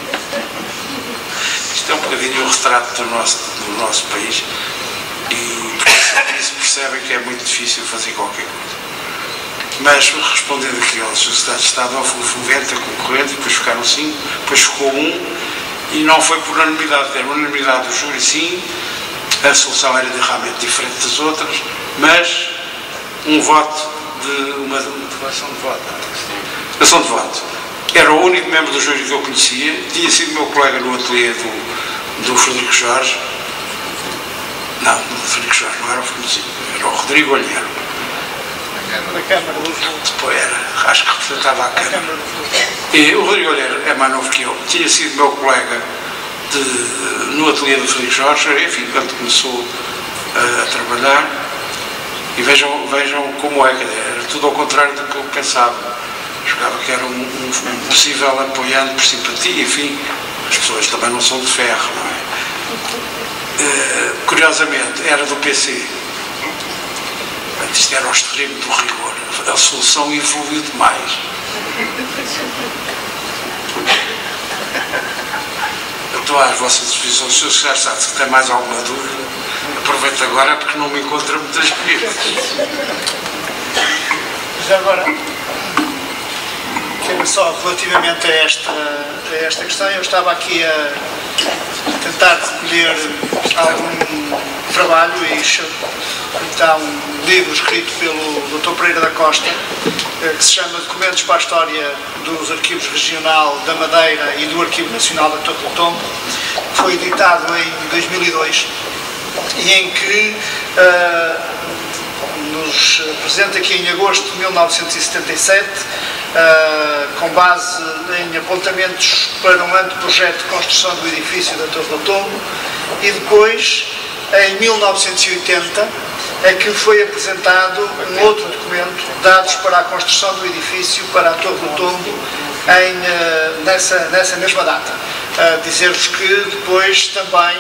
Isto é um bocadinho o retrato do nosso, do nosso país e por isso percebem que é muito difícil fazer qualquer coisa. Mas respondendo aqui aos Sociedades de Estado, houve noventa concorrentes, depois ficaram cinco, depois ficou um e não foi por unanimidade, era unanimidade do júri sim, a solução era realmente diferente das outras, mas um voto de uma declaração de voto. Declaração de voto. Era o único membro do júri que eu conhecia, tinha sido meu colega no ateliê do, do Frederico Jorge. Não, do Frederico Jorge, não era o Frederico, era o Rodrigo Olheiro. Da Câmara do Depois era, acho que representava a Câmara. E o Rodrigo Olheiro é mais novo que eu, tinha sido meu colega de, no ateliê do Frederico Jorge, enfim, quando começou a, a trabalhar. E vejam, vejam como é, era tudo ao contrário do que eu pensava. Jogava que era um, um, um possível apoiante por simpatia, enfim, as pessoas também não são de ferro, não é? Uh, curiosamente, era do P C. Isto era o extremo do rigor. A solução evoluiu demais. Eu estou às vossas disposições, se o senhor sabe que tem mais alguma dúvida, aproveito agora porque não me encontro muitas vezes. Já agora, só relativamente a esta, a esta questão, eu estava aqui a tentar recolher algum trabalho e está um livro escrito pelo doutor Pereira da Costa que se chama Documentos para a História dos Arquivos Regional da Madeira e do Arquivo Nacional da Torre do Tombo, que foi editado em dois mil e dois e em que uh, nos apresenta aqui em agosto de mil novecentos e setenta e sete, uh, com base em apontamentos para um anteprojeto de construção do edifício da Torre do Tombo, e depois em mil novecentos e oitenta, é que foi apresentado um outro documento, dados para a construção do edifício para a Torre do Tombo, em, nessa, nessa mesma data. Uh, Dizer-vos que depois também,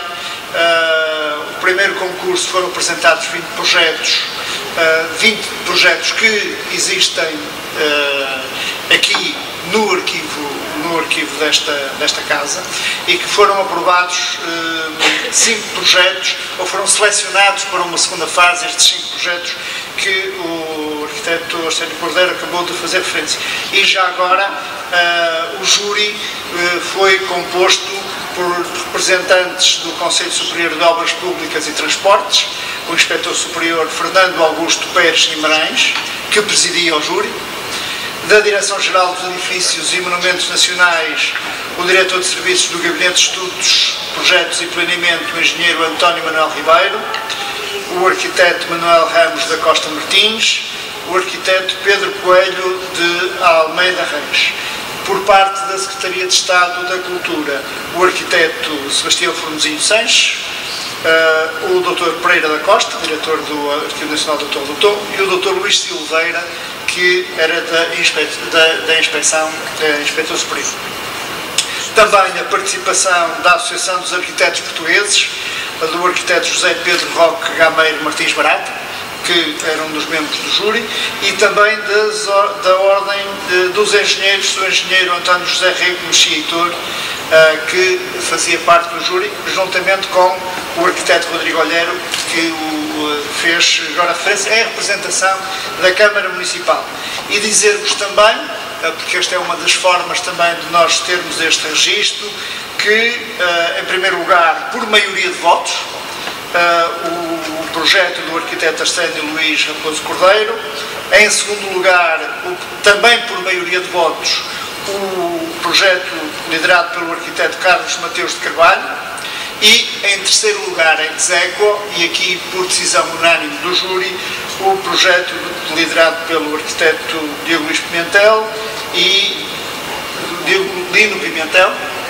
uh, o primeiro concurso, foram apresentados vinte projetos, uh, vinte projetos que existem uh, aqui no arquivo, no arquivo desta, desta casa, e que foram aprovados uh, cinco projetos, ou foram selecionados para uma segunda fase, estes cinco projetos que o arquiteto Arsénio Cordeiro acabou de fazer referência. E já agora uh, o júri uh, foi composto por representantes do Conselho Superior de Obras Públicas e Transportes, o inspetor superior Fernando Augusto Pérez Guimarães, que presidia o júri, da Direção-Geral dos Edifícios e Monumentos Nacionais, o diretor de Serviços do Gabinete de Estudos, Projetos e Planeamento, o engenheiro António Manuel Ribeiro, o arquiteto Manuel Ramos da Costa Martins, o arquiteto Pedro Coelho de Almeida Reis. Por parte da Secretaria de Estado da Cultura, o arquiteto Sebastião Formosinho Sanches, uh, o doutor Pereira da Costa, diretor do Arquivo Nacional do Torre do Tombo, e o doutor Luís Silveira, que era da, inspe da, da inspeção, da Inspetor Superior. Também a participação da Associação dos Arquitetos Portugueses, do arquiteto José Pedro Roque Gameiro Martins Barata, que era um dos membros do júri, e também das, da Ordem de, dos Engenheiros, do engenheiro António José Rego Mexia Heitor, uh, que fazia parte do júri, juntamente com o arquiteto Rodrigo Olheiro, que o uh, fez agora referência, em representação da Câmara Municipal. E dizer-vos também, uh, porque esta é uma das formas também de nós termos este registro, que, uh, em primeiro lugar, por maioria de votos, Uh, o, o projeto do arquiteto Arsénio Luís Raposo Cordeiro, em segundo lugar, o, também por maioria de votos, o projeto liderado pelo arquiteto Carlos Mateus de Carvalho, e em terceiro lugar, em exequo, e aqui por decisão unânime do júri, o projeto liderado pelo arquiteto Diogo Luís Pimentel e Diogo Lino Pimentel,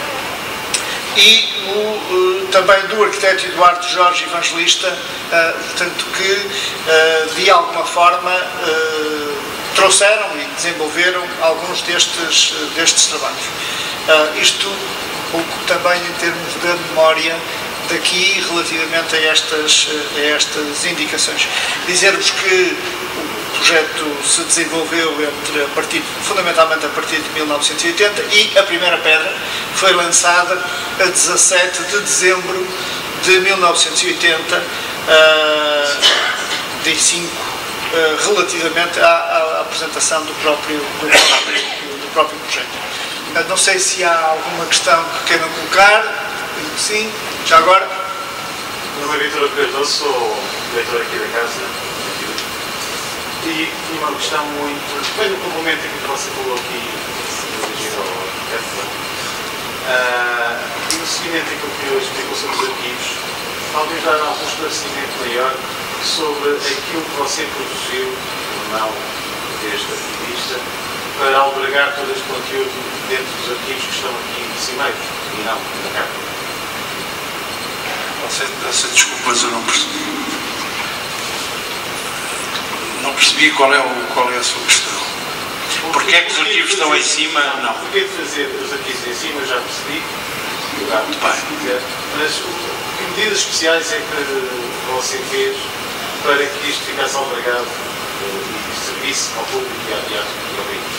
e o, uh, também do arquiteto Eduardo Jorge Evangelista, uh, portanto que uh, de alguma forma uh, trouxeram e desenvolveram alguns destes, uh, destes trabalhos. Uh, isto um pouco também em termos da memória daqui relativamente a estas, a estas indicações. Dizer-vos que o projeto se desenvolveu entre a partir, fundamentalmente a partir de mil novecentos e oitenta, e a primeira pedra foi lançada a dezassete de dezembro de mil novecentos e oitenta, uh, dia cinco, uh, relativamente à, à apresentação do próprio, do próprio, do próprio projeto. Uh, não sei se há alguma questão que queiram colocar. Sim, já agora. Meu nome é Vítor Cardoso, sou diretor aqui da casa. E uma questão muito, bem no complemento que você falou aqui, dirigido ao arquiteto, uh, e no seguimento àquilo que eu explico sobre os arquivos, talvez dar algum esclarecimento maior sobre aquilo que você produziu, ou não, desde arquivista, para albergar todo este conteúdo dentro dos arquivos que estão aqui em cimeiros, e não na capa. Peço desculpas, eu não percebi. Não percebi qual é, o, qual é a sua questão. Porquê é que os arquivos estão em cima? Não. Porquê de fazer os arquivos em cima, eu já percebi. Muito bem. Mas que medidas especiais é que você fez para que isto ficasse albergado e servisse ao público e ao país?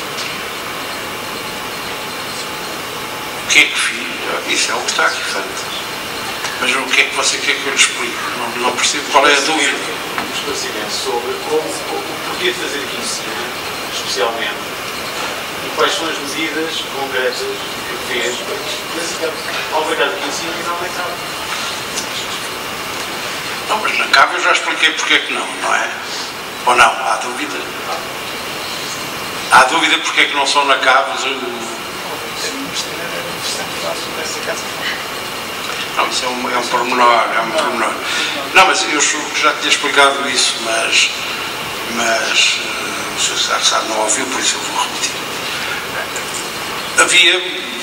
O que é que fiz? Isso é o que está aqui feito. Mas o que é que você quer que eu lhe explique? Não, não percebo qual é a dúvida. Um esclarecimento sobre como, o porquê de fazer aqui em cima, especialmente, e quais são as medidas concretas que fez para albergar aqui em cima e não na cava. Não, mas na cava eu já expliquei porque é que não, não é? Ou não? Há dúvida? Há dúvida porque é que não são na cava? Não, isso é um, é um pormenor, é um pormenor. Não, mas eu já tinha explicado isso, mas, mas o senhor Secretário de Estado não ouviu, por isso eu vou repetir. Havia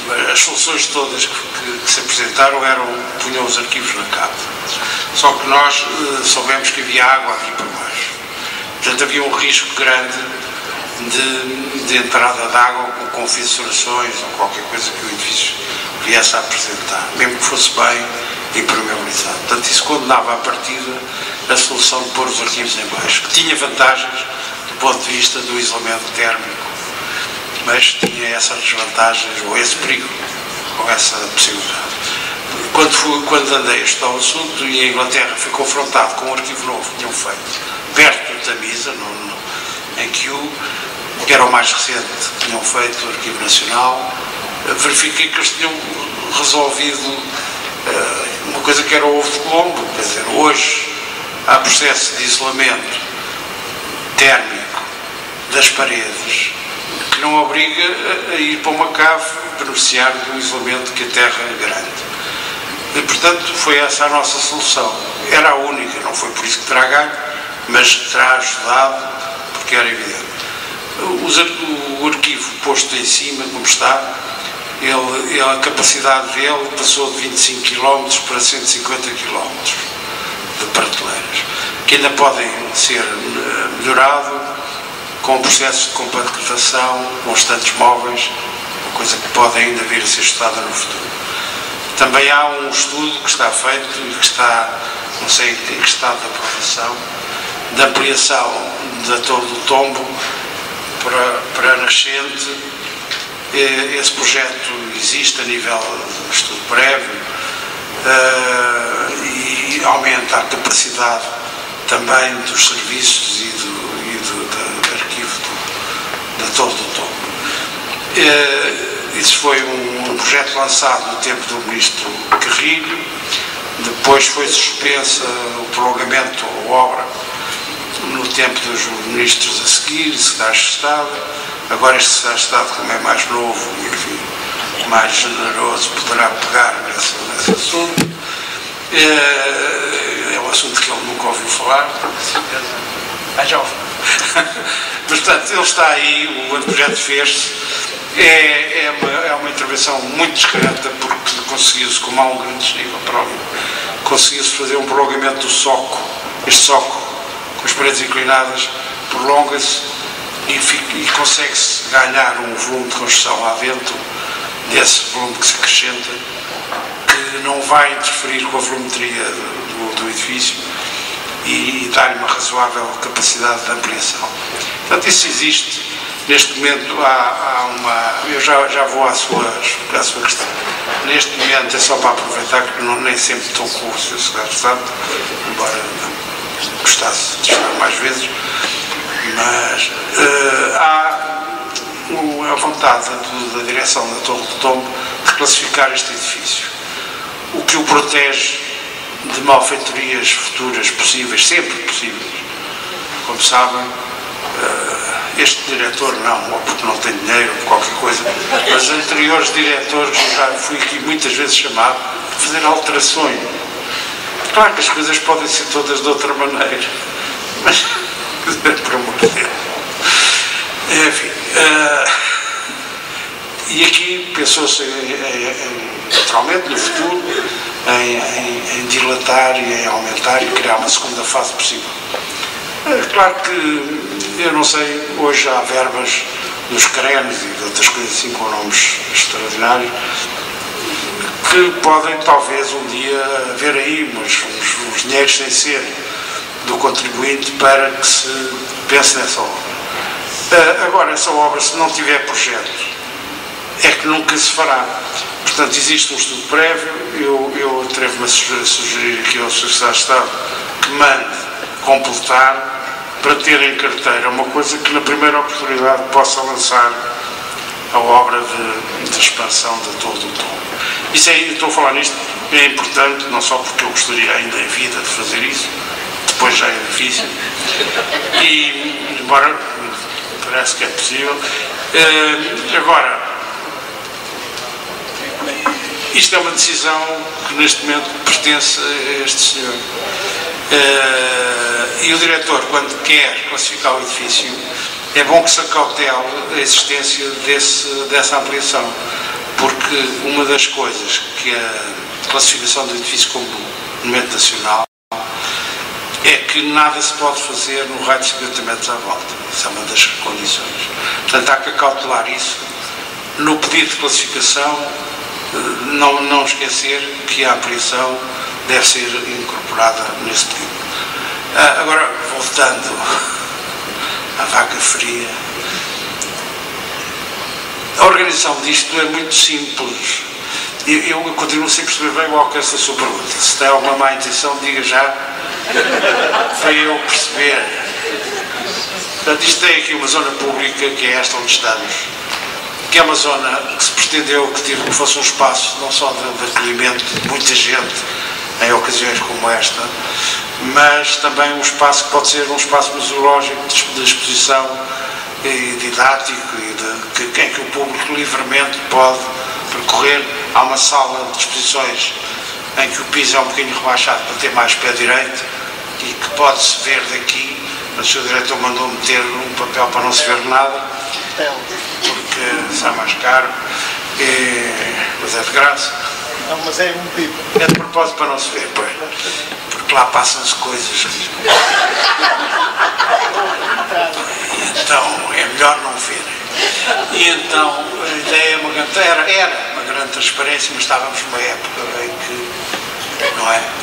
as soluções todas que, que, que se apresentaram eram, punham os arquivos na capa. Só que nós uh, soubemos que havia água aqui por baixo. Portanto, havia um risco grande de, de entrada de água com, com fissurações ou qualquer coisa que o edifício viesse a apresentar, mesmo que fosse bem impermeabilizado. Portanto, isso condenava à partida a solução de pôr os arquivos em baixo, que tinha vantagens do ponto de vista do isolamento térmico, mas tinha essas desvantagens, ou esse perigo, ou essa possibilidade. Quando, fui, quando andei a estudar o assunto, e a Inglaterra foi confrontado com um arquivo novo que tinham feito, perto do Tamisa, no, no, em Kew, que era o mais recente que tinham feito, o Arquivo Nacional, verifiquei que eles tinham resolvido uh, uma coisa que era o ovo de Colombo. Quer dizer, hoje há processo de isolamento térmico das paredes que não obriga a, a ir para uma cave beneficiar do isolamento que a Terra garante. E, portanto, foi essa a nossa solução. Era a única, não foi por isso que terá ganho, mas terá ajudado, porque era evidente. O, o arquivo posto em cima, como está, ele, a capacidade dele passou de vinte e cinco quilómetros para cento e cinquenta quilómetros de prateleiras, que ainda podem ser melhorados com processos de compactação, com estantes móveis, uma coisa que pode ainda vir a ser estudada no futuro. Também há um estudo que está feito e que está, não sei em que estado de aprovação, de ampliação da Torre do Tombo para, para a nascente. Esse projeto existe a nível de estudo prévio uh, e aumenta a capacidade também dos serviços e do, e do, do, do arquivo do, da Torre do Tombo. Uh, isso foi um, um projeto lançado no tempo do ministro Carrilho, depois foi suspensa o prolongamento ou obra no tempo dos ministros a seguir, secretários de Estado. Agora este secretário de Estado, como é mais novo e, enfim, mais generoso, poderá pegar nesse, nesse assunto. É, é um assunto que ele nunca ouviu falar, com certeza. Ah, já ouviu. Mas, portanto, ele está aí, o anteprojeto fez-se. É, é, uma, é uma intervenção muito discreta, porque conseguiu-se, como há um grande desnível para ali, conseguiu-se fazer um prolongamento do soco. Este soco, com as paredes inclinadas, prolonga-se e, e consegue-se ganhar um volume de construção lá dentro, desse volume que se acrescenta, que não vai interferir com a volumetria do, do edifício e, e dar-lhe uma razoável capacidade de ampliação. Portanto, isso existe. Neste momento há, há uma... Eu já, já vou à sua, à sua questão. Neste momento é só para aproveitar que não, nem sempre estou com o seu secretário de Estado, embora gostasse de estar mais vezes, mas uh, há um, a vontade do, da direção da Torre do Tombo de classificar este edifício, o que o protege de malfeitorias futuras possíveis, sempre possíveis. Como sabem, uh, este diretor não, ou porque não tem dinheiro, ou qualquer coisa, mas anteriores diretores, já fui aqui muitas vezes chamado para fazer alterações. Claro que as coisas podem ser todas de outra maneira, mas, por amor de Deus. Enfim, uh, e aqui pensou-se, naturalmente, no futuro, em, em, em dilatar e em aumentar e criar uma segunda fase possível. É claro que, eu não sei, hoje há verbas dos cremes e de outras coisas assim com nomes extraordinários, que podem talvez um dia haver aí uns, uns, uns dinheiros sem ser do contribuinte para que se pense nessa obra. Uh, agora, essa obra, se não tiver projeto, é que nunca se fará. Portanto, existe um estudo prévio, eu, eu atrevo-me a sugerir aqui ao secretário de Estado que mande completar para ter em carteira uma coisa que na primeira oportunidade possa lançar a obra de, de expansão da Torre do Tombo. Isso aí, estou a falar nisto, é importante, não só porque eu gostaria ainda em vida de fazer isso, depois já é difícil, e embora parece que é possível. Uh, agora, isto é uma decisão que neste momento pertence a este senhor. Uh, e o diretor, quando quer classificar o edifício, é bom que se acautele a existência desse, dessa ampliação, porque uma das coisas que a classificação do edifício como monumento nacional é que nada se pode fazer no raio de cinquenta metros à volta. Isso é uma das condições. Portanto, há que acautelar isso. No pedido de classificação, não, não esquecer que a ampliação deve ser incorporada nesse pedido. Ah, agora, voltando à vaca fria, a organização disto é muito simples. Eu, eu continuo sem perceber bem o alcance da sua pergunta. Se tem alguma má intenção, diga já, para eu perceber. Portanto, isto tem aqui uma zona pública, que é esta onde estamos, que é uma zona que se pretendeu que, tive, que fosse um espaço não só de, de acolhimento de muita gente em ocasiões como esta, mas também um espaço que pode ser um espaço museológico de exposição e didático e de, que, em que o público livremente pode percorrer. Há uma sala de exposições em que o piso é um bocadinho rebaixado para ter mais pé direito e que pode-se ver daqui. O senhor diretor mandou meter um papel para não se ver nada, porque sai mais caro, e, mas é de graça. Não, mas é um tipo. É de propósito para não se ver, pois, porque lá passam-se coisas. Então é melhor não ver. E então a ideia é uma grande, era, era uma grande transparência, mas estávamos numa época em que, não é?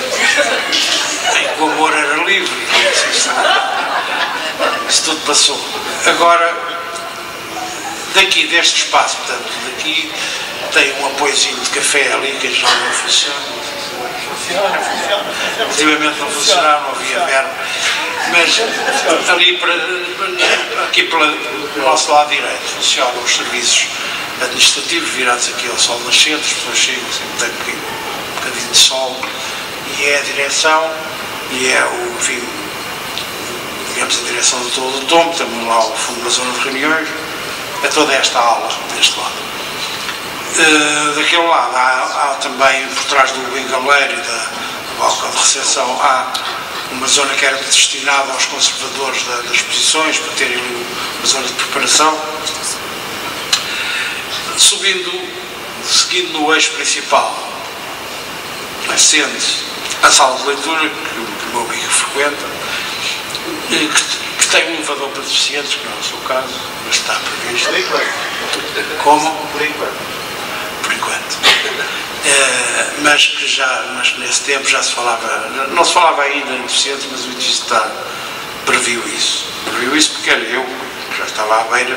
Em que o amor era livre, isso, isso tudo passou. Agora, daqui deste espaço, portanto, daqui tem um apoiozinho de café ali que já não funciona. Funciona, funciona. Ultimamente não funcionava, não havia verbo. Mas ali, para, aqui pelo nosso lado direito, funcionam os serviços administrativos virados aqui ao sol nascente, as pessoas chegam, sempre tem um bocadinho, um bocadinho de sol, e é a direção, e é o, enfim, digamos, a direção de todo o tombo, temos lá o fundo da zona de reuniões, é toda esta aula deste lado. Uh, daquele lado há, há também, por trás do bengaleiro e da, do balcão de recepção, há uma zona que era destinada aos conservadores da, das exposições, para terem uma zona de preparação. Subindo, seguindo no eixo principal, ascende a sala de leitura, que, que o meu amigo frequenta, que, que tem um elevador para deficientes, que não é o seu caso, mas está previsto. Como? Por enquanto. Por enquanto. É, mas que já, mas que nesse tempo já se falava, não se falava ainda em deficientes, mas o edifício está, previu isso. Previu isso porque era eu, que já estava à beira.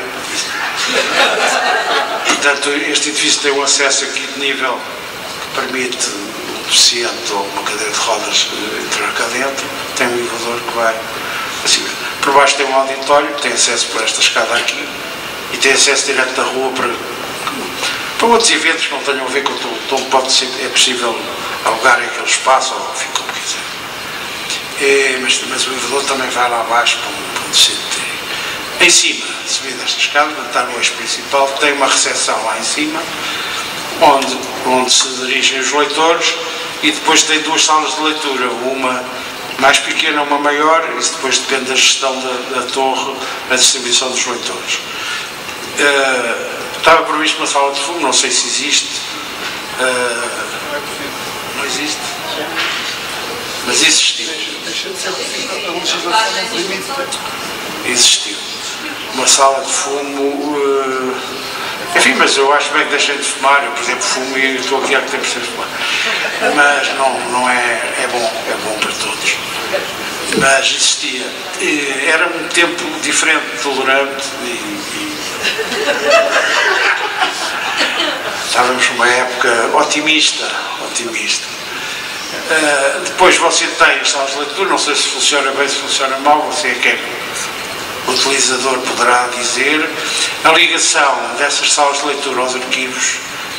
Portanto, este edifício tem um acesso aqui de nível que permite um deficiente ou uma cadeira de rodas entrar cá dentro. Tem um elevador que vai assim. Por baixo tem um auditório, tem acesso por esta escada aqui e tem acesso direto da rua para, para outros eventos que não tenham a ver com o tom. Pode ser, é possível alugar aquele espaço ou enfim, como quiser. É, mas, mas o elevador também vai lá abaixo para um, para um centro. Em cima, subindo esta escada, está no eixo principal, tem uma recepção lá em cima, onde, onde se dirigem os leitores, e depois tem duas salas de leitura, uma mais pequena, uma maior, e isso depois depende da gestão da, da torre, a distribuição dos leitores. Uh, estava previsto uma sala de fumo, não sei se existe. Uh, não existe? Mas existiu. Existiu. Uma sala de fumo, uh, enfim, mas eu acho bem que deixem de fumar. Eu, por exemplo, fumo e estou aqui há que tempo sem fumar. Mas não, não é, é bom, é bom para todos. Mas existia. E era um tempo diferente, tolerante e, e estávamos numa época otimista, otimista. Uh, depois você tem as salas de leitura, não sei se funciona bem, se funciona mal, você é que é o utilizador poderá dizer. A ligação dessas salas de leitura aos arquivos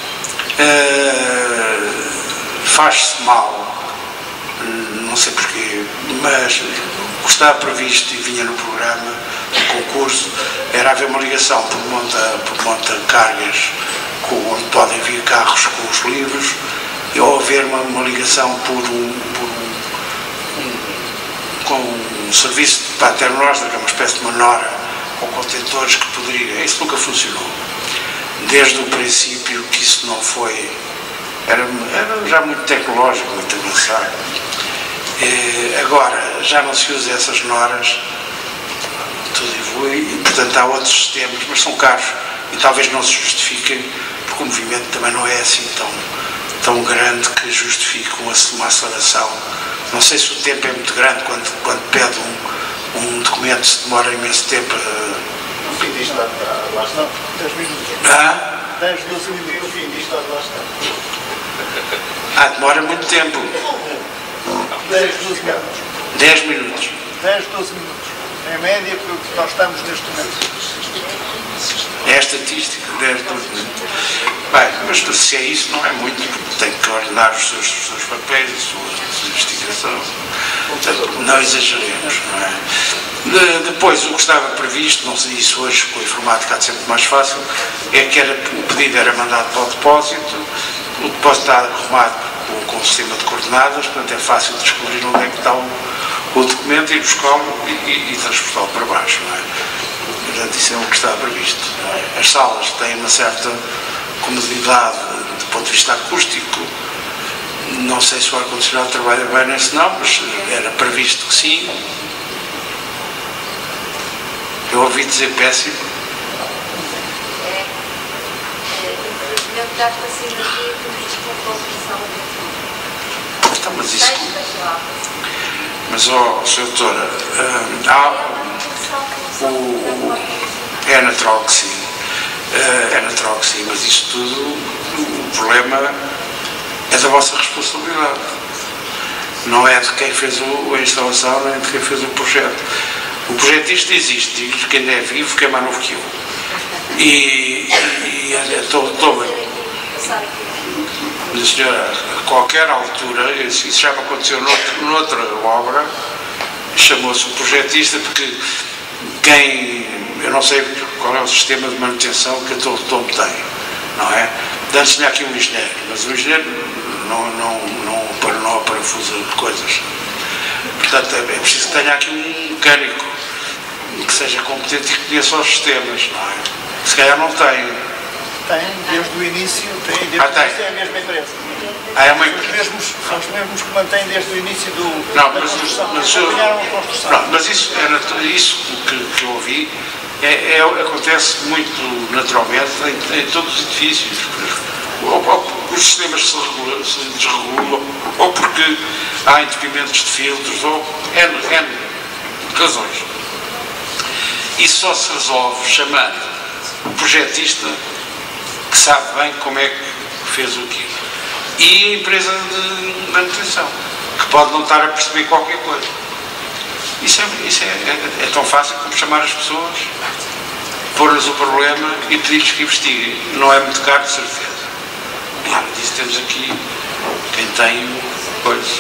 uh, faz-se mal, não sei porquê, mas o que está previsto e vinha no programa do concurso era haver uma ligação por monta, por monta cargas com, onde podem vir carros com os livros, ou haver uma, uma ligação por um, por um, um, com um serviço de paternóstica, que é uma espécie de manora com contentores que poderia. Isso nunca funcionou. desde o princípio que isso não foi, era, era já muito tecnológico, muito avançado. E agora já não se usa essas noras, tudo evolui, e portanto há outros sistemas, mas são caros e talvez não se justifiquem, porque o movimento também não é assim tão, tão grande que justifique uma, uma aceleração. Não sei se o tempo é muito grande quando, quando pede um, um documento, se demora imenso tempo. No fim disto, lá está. dez minutos. Ah? dez, doze minutos. No fim disto, lá está. Ah, demora muito tempo. dez, doze minutos. dez minutos. dez, doze minutos. É a média que nós estamos neste momento. É a estatística, dez, doze minutos. Bem, mas se é isso, não é muito, porque tem que ordenar os seus, os seus papéis, a sua, a sua investigação. Portanto, não exageremos, não é? De, depois, o que estava previsto, não sei isso hoje, com a informática há de ser muito mais fácil, é que era, o pedido era mandado para o depósito, o depósito está arrumado com, com o sistema de coordenadas, portanto é fácil descobrir onde é que está o, o documento, ir buscá-lo e, e, e transportá-lo para baixo, não é? Portanto, isso é o que está previsto. Não é? As salas têm uma certa comodidade do ponto de vista acústico. Não sei se o ar-condicionado trabalha bem nesse não, mas era previsto que sim. Eu ouvi dizer péssimo. É, é, infelizmente gasta assim aqui e temos que comprar uma Então, mas isso... Mas, ó, oh, senhora doutora, uh, há... O, o, é natural que sim, é natural que sim, mas isto tudo, o problema é da vossa responsabilidade, não é de quem fez o, a instalação, nem de quem fez o projeto. O projetista existe, digo-lhes que ainda é vivo, que é mais novo que eu. E estou bem. Mas, senhora, a qualquer altura, isso já me aconteceu noutra, noutra obra, chamou-se o projetista, porque quem, eu não sei qual é o sistema de manutenção que a Torre de Tombo tem, não é? Antes tinha aqui um engenheiro, mas o engenheiro não, não, não, não, não parafusa coisas. Portanto, é preciso que tenha aqui um mecânico que seja competente e que conheça os sistemas, não é? Se calhar não tem. Tem, desde o início, tem, desde ah, o tem. início é a mesma empresa. Ah, é uma São os mesmos, são os mesmos que mantêm desde o início do, não, da mas, construção. Mas, acompanharam a construção. Não, mas isso, é, isso que, que eu ouvi é, é, acontece muito naturalmente em, em todos os edifícios. Ou, ou os sistemas se, regula, se desregulam, ou porque há entupimentos de filtros, ou N, N razões. Isso só se resolve chamando o projetista que sabe bem como é que fez o quê. E a empresa de manutenção, que pode não estar a perceber qualquer coisa. Isso é, isso é, é, é tão fácil como chamar as pessoas, pôr-lhes o problema e pedir-lhes que investiguem. Não é muito caro, de certeza. E além disso, temos aqui quem tem coisa.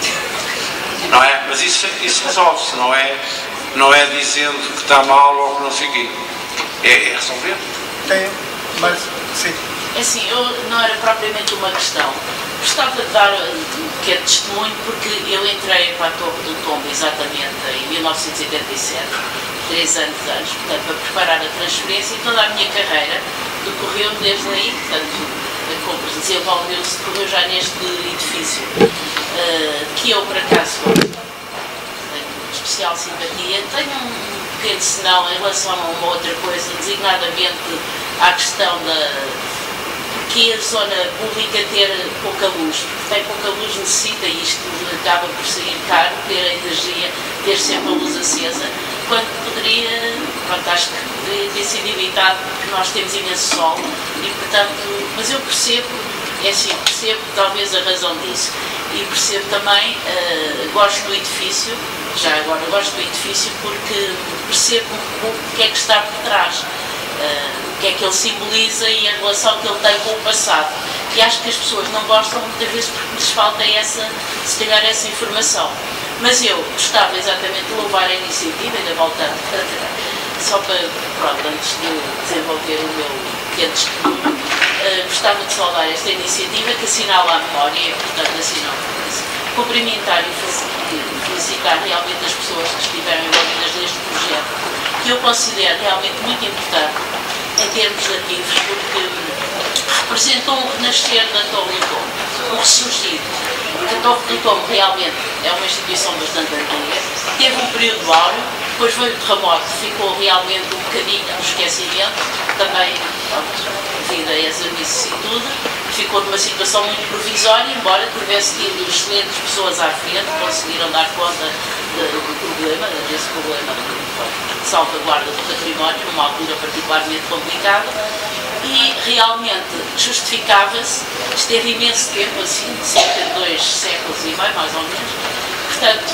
Não é? Mas isso, isso resolve-se, não é, não é dizendo que está mal ou que não sei o quê. É, é resolver. Tem, mas, sim. É assim, eu, não era propriamente uma questão. Gostava de dar um pequeno testemunho, porque eu entrei para a Torre do Tombo exatamente em mil novecentos e oitenta e sete, três anos antes, portanto, para preparar a transferência, e toda a minha carreira decorreu desde aí, portanto, a compra desenvolveu-se, decorreu já neste edifício, uh, que eu, por acaso, tenho especial simpatia. Tenho um pequeno senão em relação a uma outra coisa, designadamente à questão da que a zona pública ter pouca luz, porque tem pouca luz, necessita, e isto acaba por sair caro, ter a energia, ter sempre a luz acesa, quando poderia, pronto, acho que poderia ter sido evitado, porque nós temos imenso sol, e portanto, mas eu percebo, é assim, percebo talvez a razão disso, e percebo também, uh, gosto do edifício, já agora gosto do edifício, porque percebo o que é que está por trás. Uh, o que é que ele simboliza e a relação que ele tem com o passado. E acho que as pessoas não gostam muitas vezes porque lhes falta essa, se calhar, essa informação. Mas eu gostava exatamente de louvar a iniciativa, ainda voltando, só para, pronto, antes de desenvolver o meu pequeno testemunho, uh, gostava de saudar esta iniciativa que assinala a memória, e é importante assinar isso. Cumprimentar e felicitar realmente as pessoas que estiveram envolvidas neste projeto, que eu considero realmente muito importante, em termos nativos, porque representou um renascer da Torre do Tombo, um ressurgir. Porque a Torre do Tombo realmente é uma instituição bastante antiga, teve um período áureo, depois veio o terremoto, ficou realmente um bocadinho no esquecimento, também devido a essas vicissitudes, ficou numa situação muito provisória, embora tivesse tido excelentes pessoas à frente, conseguiram dar conta do problema, desse problema de salvaguarda do património, numa altura particularmente complicada, e realmente justificava-se, esteve imenso tempo assim, cerca de dois séculos e meio, mais ou menos, portanto,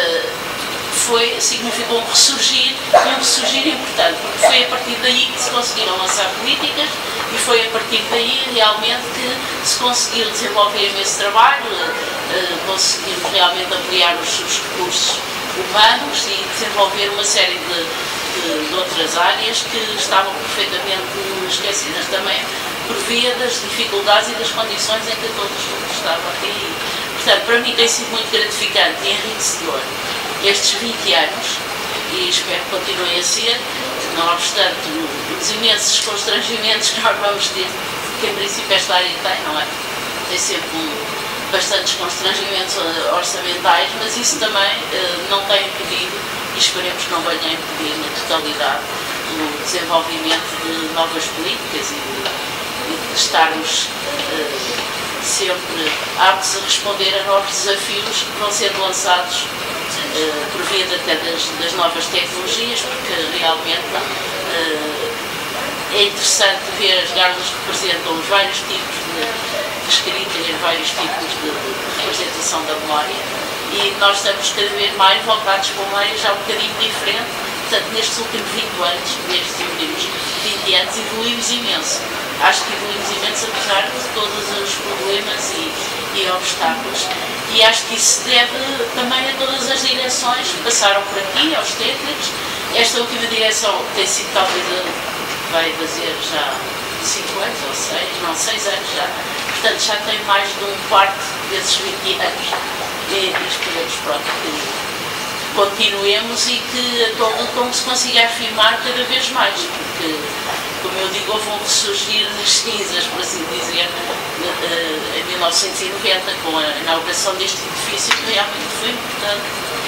foi, significou um ressurgir, e um ressurgir importante, porque foi a partir daí que se conseguiram lançar políticas e foi a partir daí realmente que se conseguiu desenvolver esse trabalho, conseguimos realmente ampliar os, os recursos humanos e desenvolver uma série de, de, de outras áreas que estavam perfeitamente esquecidas também por via das dificuldades e das condições em que todos estavam aqui. Portanto, para mim tem sido muito gratificante e enriquecedor estes vinte anos, e espero que continuem a ser, não obstante os imensos constrangimentos que nós vamos ter, que em princípio esta área tem, não é? Tem sempre um, bastantes constrangimentos orçamentais, mas isso também uh, não tem impedido, e esperemos que não venha a impedir na totalidade, o desenvolvimento de novas políticas e de, e de estarmos uh, sempre aptos a responder a novos desafios que vão sendo lançados uh, por via até das, das novas tecnologias, porque realmente uh, é interessante ver as galas que representam os vários tipos de escrita e vários tipos de, de representação da memória, e nós estamos cada vez mais voltados para uma área já um bocadinho diferente. Portanto, nestes últimos vinte anos, nestes últimos vinte anos, evoluímos imenso. Acho que evoluímos imenso apesar de todos os problemas e, e obstáculos, e acho que isso se deve também a todas as direções que passaram por aqui, aos técnicos. Esta última direção tem sido talvez, vai fazer já cinco anos ou seis, não, seis anos já. Portanto, já tem mais de um quarto desses vinte anos, e, e esperemos, pronto, que continuemos e que a Torre do Tombo se consiga afirmar cada vez mais, porque, como eu digo, houve um ressurgir das cinzas, por assim dizer, em mil novecentos e noventa, com a inauguração deste edifício, que realmente foi importante.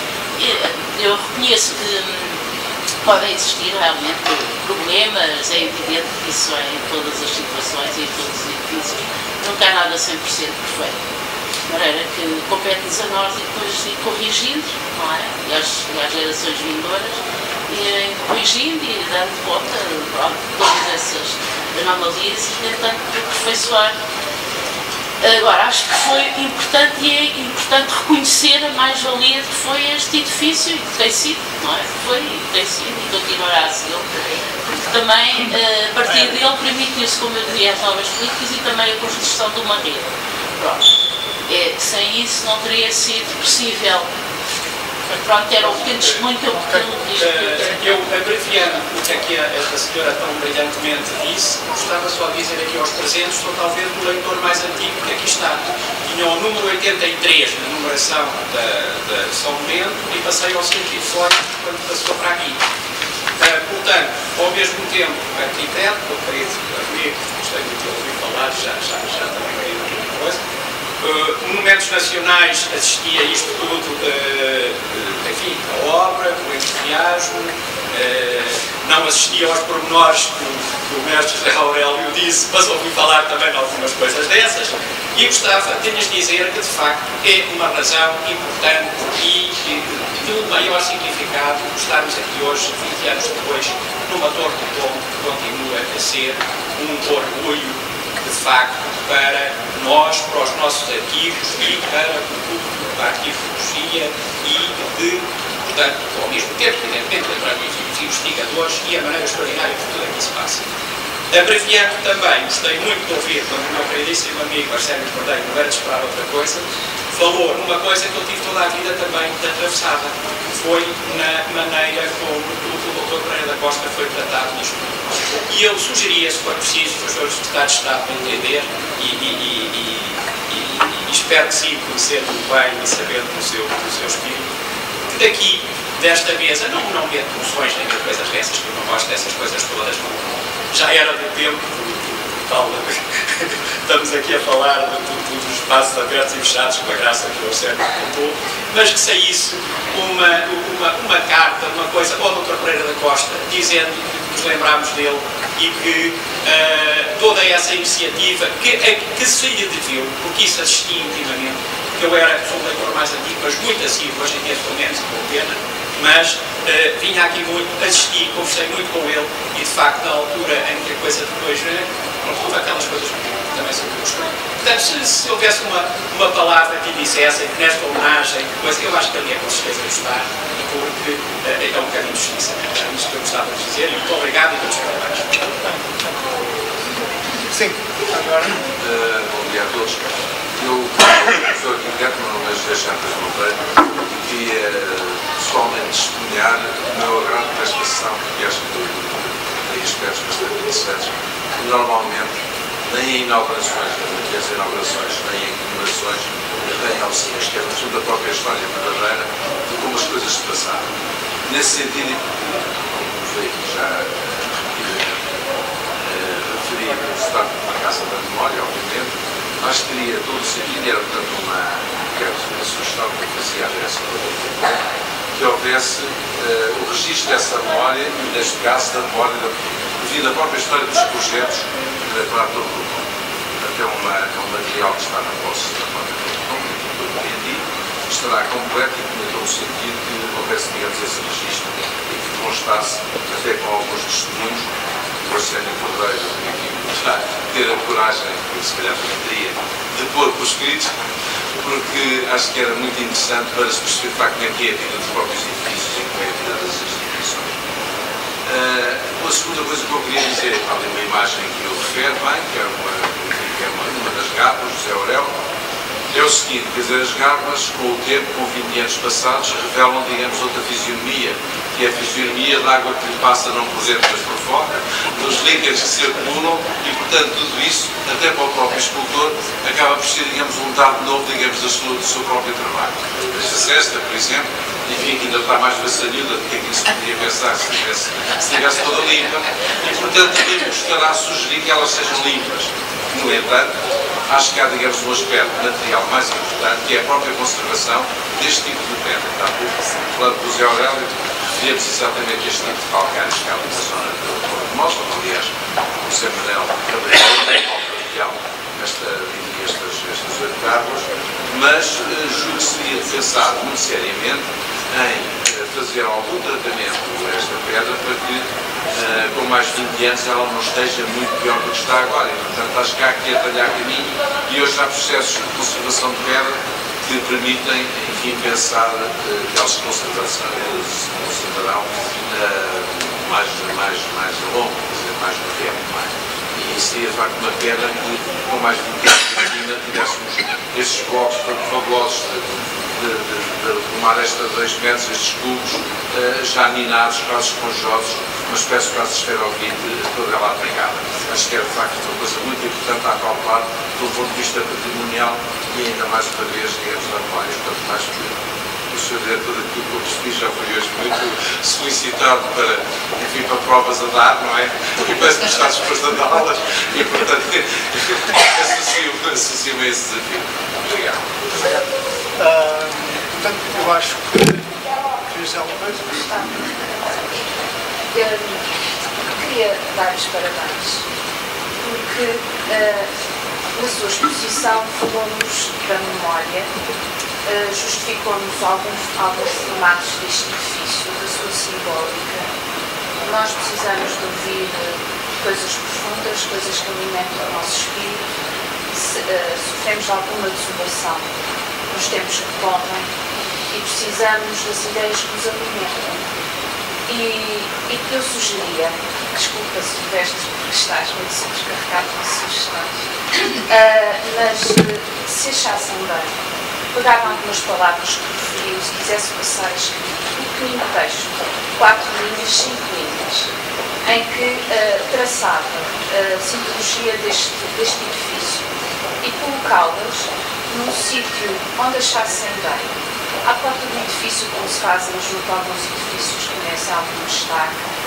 Eu reconheço que podem existir realmente problemas, é evidente que isso é em todas as situações e em todos os edifícios. Nunca há nada cem por cento perfeito. De maneira que compete-nos a nós e depois ir corrigindo, não é? E às, e às gerações vindouras, irem corrigindo e dando conta de todas essas anomalias e tentando aperfeiçoar. Agora, acho que foi importante e é importante reconhecer a mais-valia que foi este edifício e que tem sido, não é? Foi e tem sido e continuará a ser, porque também, a partir dele, permitiu-se, como eu dizia, as novas políticas e também a construção de uma rede. Pronto. É, sem isso não teria sido possível. Pronto, era um pequeno testemunho que eu Eu, abreviando o que é que a, a senhora tão brilhantemente disse, gostava só de dizer aqui aos presentes, sou talvez o leitor mais antigo que aqui está. Tinha o número oitenta e três na numeração da, da São Bento e passei ao cento e dezoito quando passou para aqui. Uh, portanto, ao mesmo tempo, arquiteto, eu querido amigo, gostei muito de ouvir falar, já, já, já também queria muita coisa. Uh, monumentos nacionais, assistia a isto tudo, uh, uh, enfim, a obra, o entusiasmo, uh, não assistia aos pormenores que o, o mestre José Aurélio disse, mas ouvi falar também de algumas coisas dessas, e gostava de lhes dizer que, de facto, é uma razão importante e, e de um maior significado estarmos aqui hoje, vinte anos depois, numa Torre do Tombo que continua a ser um orgulho, de facto, para nós, para os nossos arquivos e para o público da arquivologia e de, portanto, ao mesmo tempo, evidentemente, para os investigadores e a maneira extraordinária que tudo aqui se passa. Abreviando também, gostei muito de ouvir quando o meu queridíssimo amigo Arsénio Cordeiro, não era de esperar outra coisa, falou numa coisa que eu tive toda a vida também atravessada, foi na maneira como o doutor Pereira da Costa foi tratado nisto. E eu sugeria, se for preciso, que os senhores secretários de Estado para entender, e, e, e, e, e, e espero que sim, conhecendo bem e sabendo do seu, do seu espírito, que daqui, desta mesa, não, não meto moções nem coisas dessas, que eu não gosto dessas coisas todas, não, já era do tempo do tal. Estamos aqui a falar de, de, dos espaços abertos e fechados, com a graça que o Sérgio contou, mas que saísse uma, uma, uma carta, uma coisa, ou o doutor Pereira da Costa, dizendo que nos lembramos dele e que uh, toda essa iniciativa que, a, que se lhe deveu, porque isso assisti intimamente, porque eu era, sou um leitor mais antigo, mas muito assíduo, hoje em dia pelo menos, com pena, mas uh, vinha aqui muito, assisti, conversei muito com ele e de facto na altura em que a coisa depois, uh, houve aquelas coisas que também são muito. Portanto, se, se houvesse uma, uma palavra que dissessem que nesta homenagem, coisa, eu acho que ali é com certeza gostar, porque uh, é um bocadinho de justiça, era isso que eu gostava de dizer, e muito obrigado e muitos parabéns. Sim, agora. Uh, bom dia a todos. Eu, professor arquiteto, meu nome é José Chantas Monteiro, queria pessoalmente testemunhar o meu agrado por esta sessão, porque acho que tem aspectos bastante interessantes. Normalmente, nem em inaugurações, nem em inaugurações, nem em comemorações, tem auxílios, que é no da própria história verdadeira de como as coisas se passaram. Nesse sentido, como foi aqui já referido, o Estado de uma Casa da Memória, obviamente, acho que teria todo o sentido, era portanto uma, uma sugestão que eu fazia à direção que houvesse uh, o registro dessa memória e, neste caso, da memória da, devido à própria história dos projetos uh, para todo o grupo. Portanto, é, uma, é um material que está na posse da própria grupo, que eu compreendi, estará completo e tinha todo o sentido que houvesse, digamos, esse registro e que constasse, até com alguns testemunhos, o Arsénio Cordeiro, enfim, ter a coragem, que se calhar também teria, de pôr por escrito, porque acho que era muito interessante para se perceber de facto como é que é a vida dos próprios edifícios e como é a vida das instituições. Uh, a segunda coisa que eu queria dizer, há ali uma imagem que eu refiro bem, que é uma, que é uma, uma das gárgulas, José Aurélio, é o seguinte, quer dizer, as gárgulas, com o tempo, com vinte anos passados, revelam, digamos, outra fisionomia, que é a fisionomia da água que lhe passa não por dentro, mas por fora, dos líquidos que circulam e, portanto, tudo isso, até para o próprio escultor, acaba por ser, digamos, um dado novo, digamos, do seu, do seu próprio trabalho. Esta cesta, por exemplo, enfim, que ainda está mais vassaniuda do que aquilo que se poderia pensar se estivesse, se estivesse toda limpa, e, portanto, também gostará sugerir que elas sejam limpas. No entanto, acho que há, digamos, um aspecto material mais importante, que é a própria conservação deste tipo de pedra. Está falando do José Aurélio, referimos exatamente este tipo de calcários que há ali na zona do Porto de Mostra, aliás, o Zé Manuel trabalhou esta, estas, estas oito gárgulas, mas uh, julgo que seria pensado muito seriamente em uh, fazer algum tratamento a esta pedra para que, uh, com mais de vinte anos, ela não esteja muito pior do que está agora. E, portanto, acho que há aqui a talhar caminho e hoje há processos de conservação de pedra que permitem, enfim, pensar uh, que elas se conservarão uh, mais, mais, mais a longo, quer dizer, mais no tempo. Mais. E seria, de facto, uma pedra que, com mais de vinte anos, tivéssemos estes blocos fabulosos de, de, de, de, de uma aresta de dois metros, estes cubos, uh, já ninados, quase esponjosos, uma espécie quase de esferovite, toda ela aplicada. Acho que é, de facto, uma coisa muito importante a calcular do ponto de vista patrimonial e ainda mais uma vez, digamos, da memória. Portanto, mais que o senhor diretor daquilo que eu percebi já foi hoje muito solicitado para, enfim, para provas a dar, não é? E parece que está disposto a dá-las e, portanto, associo-me associo a esse desafio. Obrigado. Uh, portanto, eu acho que querias dizer alguma coisa? Eu queria dar os parabéns porque uh, na sua exposição falou-nos da memória, uh, justificou-nos alguns, alguns formatos deste edifício, da sua simbólica. Nós precisamos de ouvir coisas profundas, coisas que alimentam o nosso espírito. Se, uh, sofremos de alguma desolação nos tempos que correm e precisamos das ideias que nos alimentam. E, e que eu sugeria, desculpa se tiveste, porque estás muito sobrecarregado de sugestões, uh, mas uh, se achassem bem, pegavam algumas palavras que referiu, se quisesse passar a escrito, um pequenino texto, quatro linhas, cinco linhas, em que uh, traçava a simbologia deste, deste edifício e colocá-las num sítio onde achassem bem. À porta do edifício, como se fazem junto a alguns edifícios que merecem algum destaque,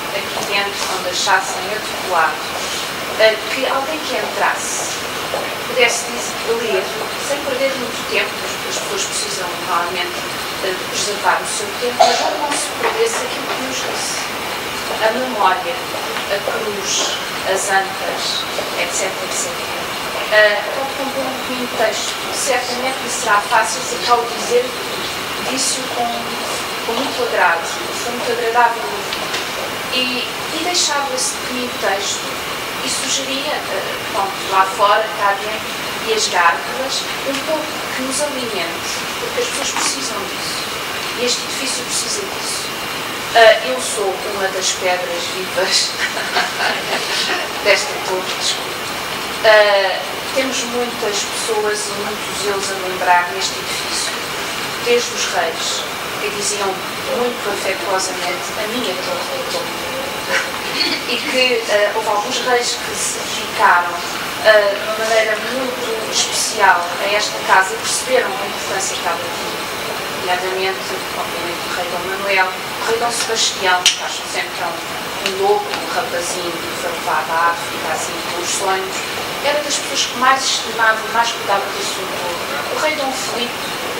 aqui dentro, onde achassem adequado, que alguém que entrasse pudesse ler, sem perder muito tempo, porque as pessoas precisam normalmente preservar o seu tempo, mas não se perdesse aquilo que nos disse. A memória, a cruz, as ancas, etc, etcétera. Uh, pode compor um pequeno texto, certamente lhe será fácil, porque ao dizer, disse-o com, com muito agrado, foi muito agradável ouvir. E, e deixava esse pequeno texto e sugeria, uh, pronto, lá fora, cá dentro, e as gárgulas, um pouco que nos alimente, porque as pessoas precisam disso. E este edifício precisa disso. Uh, eu sou uma das pedras vivas desta torre, desculpa. Uh, temos muitas pessoas e muitos eles a lembrar neste edifício, desde os reis, que diziam muito afetuosamente a minha torre é torre. E que uh, houve alguns reis que se dedicaram uh, de uma maneira muito especial a esta casa e perceberam a importância que ela tinha. Nomeadamente, obviamente, o rei Dom Manuel, o rei Dom Sebastião, que acham sempre que é um, um lobo, um rapazinho que foi levado à África, assim, pelos sonhos, era das pessoas que mais estimava e mais cuidava da sua torre. O rei Dom Filipe,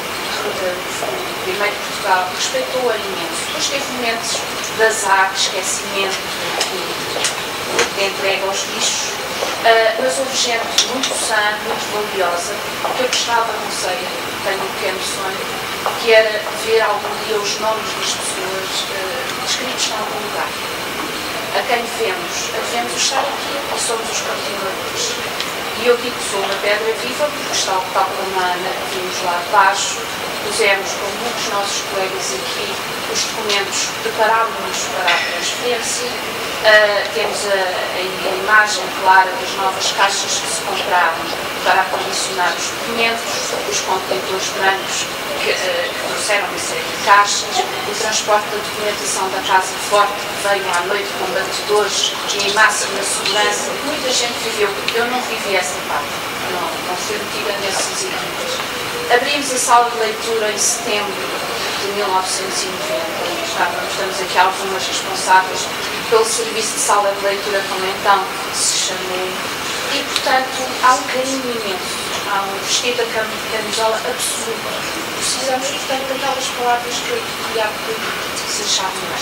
o primeiro de Portugal, respeitou-a imenso. Depois teve momentos de azar, de esquecimento, de, de entrega aos lixos, uh, mas houve gente muito sã, muito valiosa, que eu gostava, não sei, tenho um pequeno sonho, que era ver algum dia os nomes das pessoas uh, escritos em algum lugar. A quem devemos? A devemos estar aqui e somos os continuadores. E eu digo que sou uma pedra viva porque está o tal como a Ana, vimos lá de baixo, pusemos com muitos nossos colegas aqui os documentos, preparámos-nos para a transferência, uh, temos a, a, a imagem clara das novas caixas que se compraram para acondicionar os documentos, os contentores brancos que, uh, que trouxeram uma série de caixas, o transporte da documentação da Casa Forte que veio à noite com batedores e em máxima segurança. Muita gente viveu, eu não vivi essa parte, não, não fui metida nessas equipas. Abrimos a sala de leitura em setembro de mil novecentos e noventa, estávamos, estamos aqui algumas responsáveis pelo serviço de sala de leitura, como então se chamou, e portanto há um carinho imenso, há um vestido da camisola absoluto. Precisamos, portanto, daquelas palavras que eu queria que se achavam mais.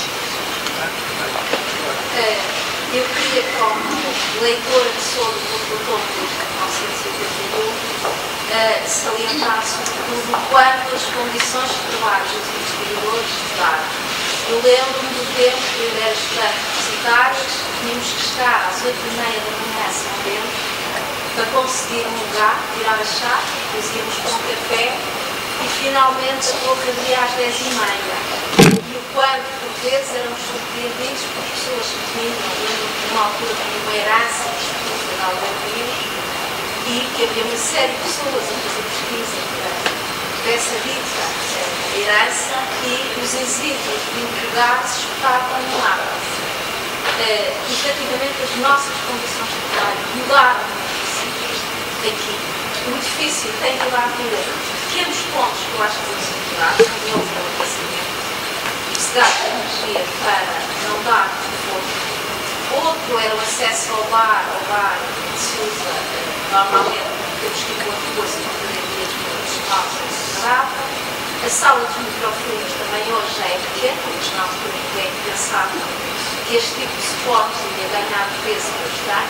Eu queria, como leitora de solo do doutor de mil novecentos e oitenta e um, uh, salientar sobretudo quanto as condições de trabalho dos investigadores mudaram. Eu lembro-me do tempo que eu era estudante universitário, tínhamos que estar às oito e meia da manhã a São Bento para conseguir um lugar, tirar a chave, depois íamos com um café e finalmente a boca abria às dez e meia. E o quanto por vezes éramos surpreendidos por pessoas que tinham, numa altura, uma herança institucional de Rio, e que havia uma série de pessoas a fazer pesquisa dessa dita herança e os exílios de empregados estavam no ar. Uh, efetivamente, as nossas condições de trabalho mudaram muito aqui. O edifício tem toda a vida pequenos pontos que eu acho que são estruturados, um deles é o aquecimento, se gasta energia para não dar conforto. Outro é o acesso ao bar, ao bar que se usa normalmente, temos que ir com a força para poder ter os espaços agradáveis. A sala dos microfones também hoje já é pequena, mas na altura ninguém pensava que este tipo de suporte ia ganhar peso bastante.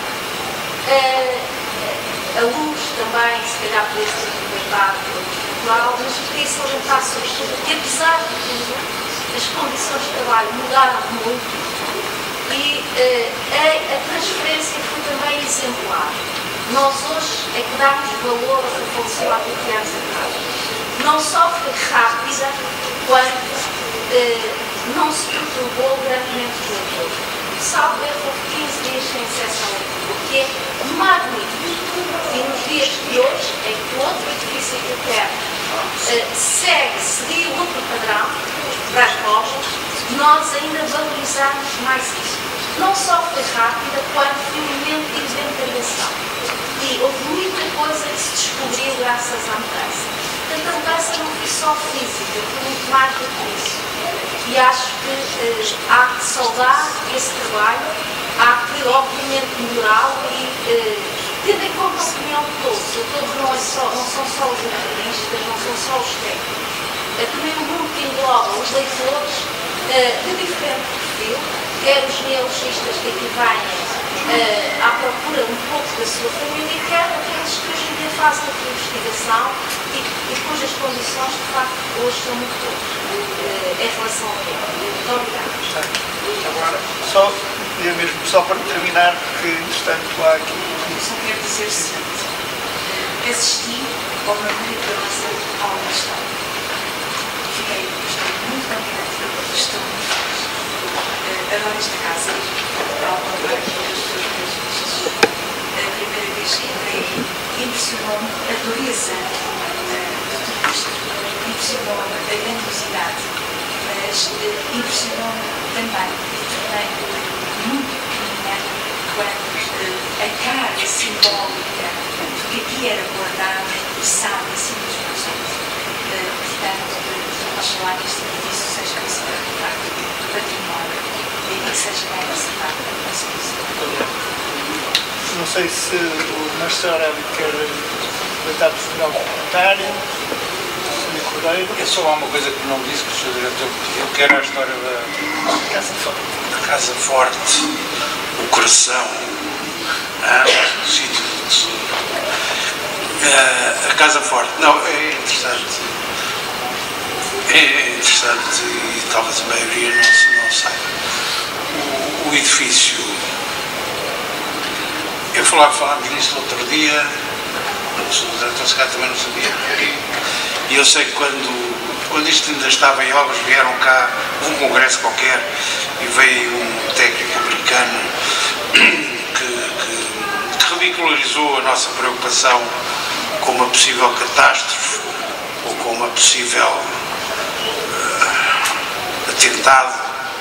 A luz também, se calhar, podia ser aproveitada pelo cultural, mas eu queria salientar sobretudo que, apesar de tudo, as condições de trabalho mudaram muito e uh, a, a transferência foi também exemplar. Nós hoje é que damos valor ao que aconteceu há vinte anos atrás. Não só foi rápida, quanto uh, não se perturbou grandemente o leitor. Salvo erro, quinze dias sem acesso à leitura, o que é magnífico. E nos dias de hoje, em que outro edifício que eu quero uh, segue, seguir outro padrão para as novas, nós ainda valorizamos mais isso. Não só foi rápida, quanto foi um momento de inventariação. E houve muita coisa que se descobriu graças à mudança. Portanto, a mudança não foi só física, foi muito mais do que isso. e acho que eh, há que saudar esse trabalho, há que, obviamente, melhorá-lo e, eh, tendo em conta a opinião de todos, o todos não, é só, não são só os jornalistas, não são só os técnicos, é também um grupo que engloba os leitores eh, de diferente perfil, quer os neologistas que aqui venham uh, à procura um pouco da sua família, quer aqueles que hoje em dia fazem a sua investigação e, e cujas condições, de facto, hoje são muito boas uh, em relação a ele. Muito obrigada. Agora, só, eu mesmo só para terminar, porque, entretanto, há aqui... Eu só quero dizer o seguinte: assisti ao mergulho da nossa aula de história. Fiquei, estou muito contente, estou muito feliz. Adoro esta casa, ao contrário das pessoas que eu disse. A primeira vez que entrei, impressionou-me a dureza do turista, impressionou-me a grandiosidade, mas impressionou-me também, e tornei muito pequenina, quando a carga simbólica do que aqui era guardado, interessado em cima dos projetos. Portanto, nós falar neste edifício seja considerado de facto património e que seja bem reservado para a nossa visão. Não sei se o mestre Aurélio quer tentar responder algum comentário. senhor Cordeiro. É só uma coisa que não disse, que o senhor Diretor pediu, que era a história da Casa Forte. Da Casa Forte, o coração, ah, o sítio do tesouro. Ah, a Casa Forte, não, é interessante. É interessante e talvez a maioria não, não saiba. O, o edifício, eu falava, falámos nisso outro dia, o senhor Diretor Secretário também não sabia, e eu sei que quando, quando isto ainda estava em obras, vieram cá, houve um congresso qualquer, e veio um técnico americano que, que, que ridicularizou a nossa preocupação com uma possível catástrofe, ou com uma possível atentado.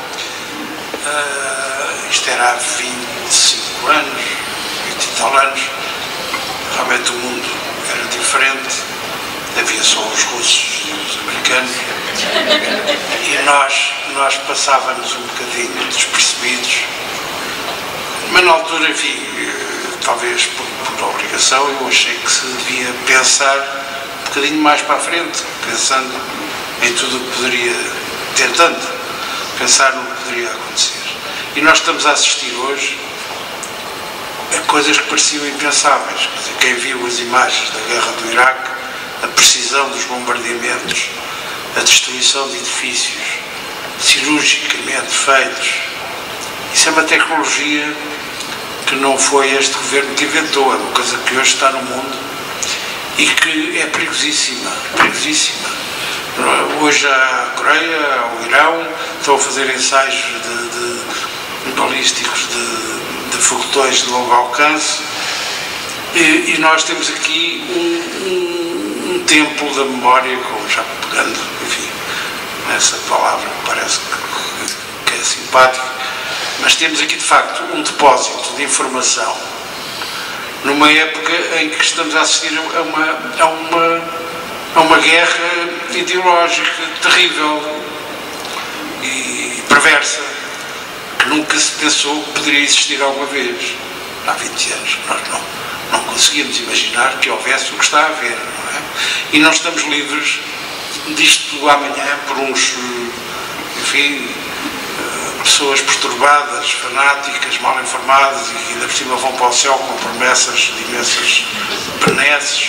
Uh, isto era há vinte e cinco anos, vinte e tal anos, realmente o mundo era diferente, havia só os russos e os americanos, e nós, nós passávamos um bocadinho despercebidos, mas na altura, enfim, talvez por, por obrigação, eu achei que se devia pensar um bocadinho mais para a frente, pensando em tudo o que poderia, tentando pensar no que poderia acontecer. E nós estamos a assistir hoje a coisas que pareciam impensáveis. Quer dizer, quem viu as imagens da guerra do Iraque, a precisão dos bombardeamentos, a destruição de edifícios cirurgicamente feitos, isso é uma tecnologia que não foi este governo que inventou, é uma coisa que hoje está no mundo e que é perigosíssima, perigosíssima. Hoje a Coreia, ao Irão, estão a fazer ensaios de, de, de balísticos de, de foguetões de longo alcance e, e nós temos aqui um, um, um templo da memória, como já pegando, enfim, nessa palavra parece que, que é simpático, mas temos aqui de facto um depósito de informação numa época em que estamos a assistir a uma, a uma a uma guerra ideológica terrível e perversa, que nunca se pensou que poderia existir alguma vez. Há vinte anos nós não, não conseguíamos imaginar que houvesse o que está a haver, não é? E não estamos livres disto amanhã por uns, enfim, pessoas perturbadas, fanáticas, mal informadas e que ainda por cima vão para o céu com promessas de imensas benesses.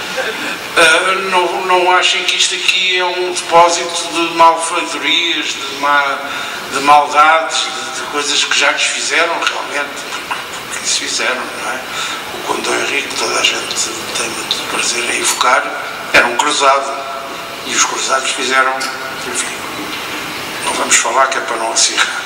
Uh, não, não achem que isto aqui é um depósito de malfeitorias, de, ma, de maldades, de, de coisas que já lhes fizeram realmente, porque isso fizeram, não é? O Conde Henrique, toda a gente tem muito prazer em evocar, era um cruzado, e os cruzados fizeram, enfim, não vamos falar que é para não acirrar,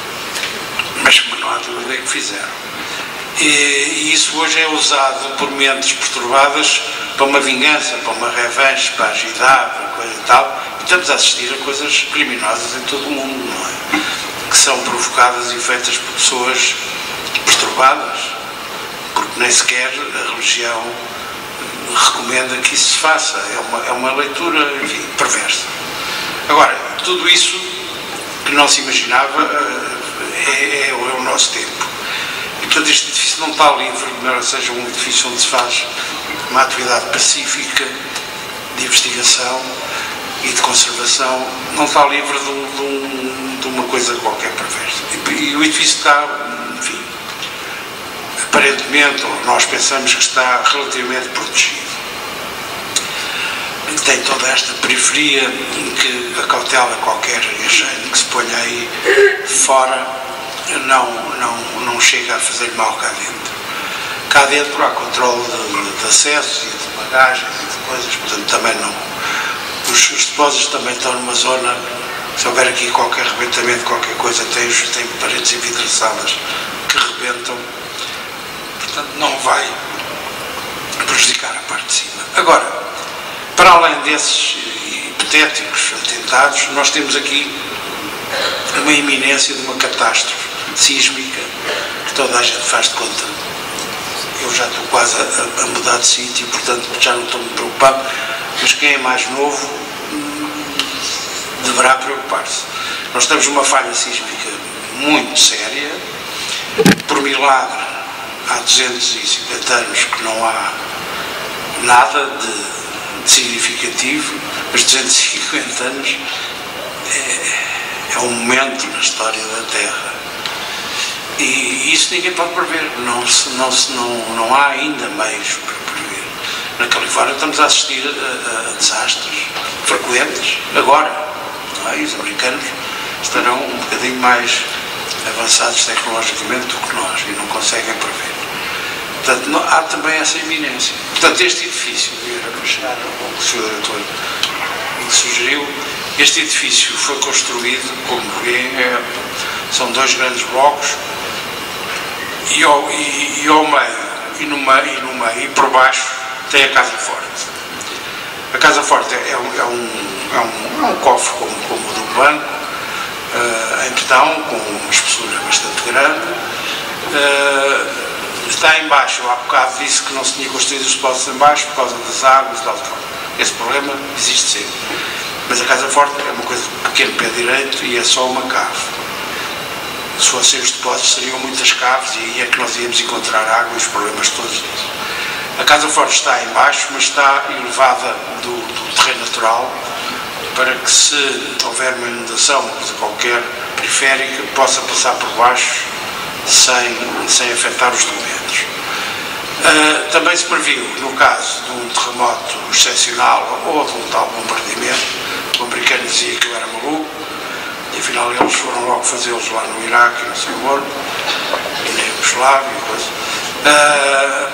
mas não há dúvida que fizeram. E, e isso hoje é usado por mentes perturbadas para uma vingança, para uma revanche, para agidar, para coisa e tal. E estamos a assistir a coisas criminosas em todo o mundo, não é? Que são provocadas e feitas por pessoas perturbadas, porque nem sequer a religião recomenda que isso se faça. É uma, é uma leitura, enfim, perversa. Agora, tudo isso que não se imaginava, é, é o nosso tempo. E, portanto, este edifício não está livre, não seja um edifício onde se faz uma atividade pacífica de investigação e de conservação, não está livre de, de, de uma coisa qualquer perversa. E, e o edifício está, enfim, aparentemente, ou nós pensamos que está relativamente protegido. Tem toda esta periferia em que a cautela qualquer engenho que se ponha aí fora não, não, não chega a fazer mal cá dentro. Cá dentro há controle de, de acesso e de bagagens e de coisas, portanto também não. Os, os depósitos também estão numa zona, se houver aqui qualquer rebentamento, qualquer coisa, tem, tem paredes envidraçadas que rebentam, portanto não vai prejudicar a parte de cima. Agora, para além desses hipotéticos atentados, nós temos aqui uma iminência de uma catástrofe sísmica que toda a gente faz de conta. Eu já estou quase a, a mudar de sítio, portanto já não estou muito preocupado, mas quem é mais novo deverá preocupar-se. Nós temos uma falha sísmica muito séria. Por milagre, há duzentos e cinquenta anos que não há nada de significativo, mas duzentos e cinquenta anos é, é um momento na história da Terra e isso ninguém pode prever, não, se, não, se, não, não há ainda meios para prever. Na Califórnia estamos a assistir a, a desastres frequentes agora, não é? E os americanos estarão um bocadinho mais avançados tecnologicamente do que nós e não conseguem prever. Portanto, não, há também essa iminência. Portanto, este edifício, era para chegar ao que o senhor Diretor sugeriu, este edifício foi construído, como vêem, é, são dois grandes blocos, e ao, e, e ao meio, e no meio, e no meio, e por baixo, tem a Casa Forte. A Casa Forte é, é, um, é, um, é, um, é um cofre como, como o do banco, uh, em betão, com uma espessura bastante grande. Uh, Está em baixo, há bocado disse que não se tinha construído os depósitos em baixo por causa das águas e tal, tal. Esse problema existe sempre. Mas a Casa Forte é uma coisa de pequeno pé direito e é só uma cave. Se fossem os depósitos seriam muitas caves e aí é que nós íamos encontrar água e os problemas todos disso. A Casa Forte está em baixo, mas está elevada do, do terreno natural para que, se houver uma inundação, uma coisa qualquer periférica, possa passar por baixo sem, sem afetar os documentos. Uh, também se previu, no caso de um terremoto excepcional ou de um tal bombardeamento, o americano dizia que eu era maluco, e afinal eles foram logo fazê-los lá no Iraque, não sei onde, e na Iugoslávia e coisa. Uh,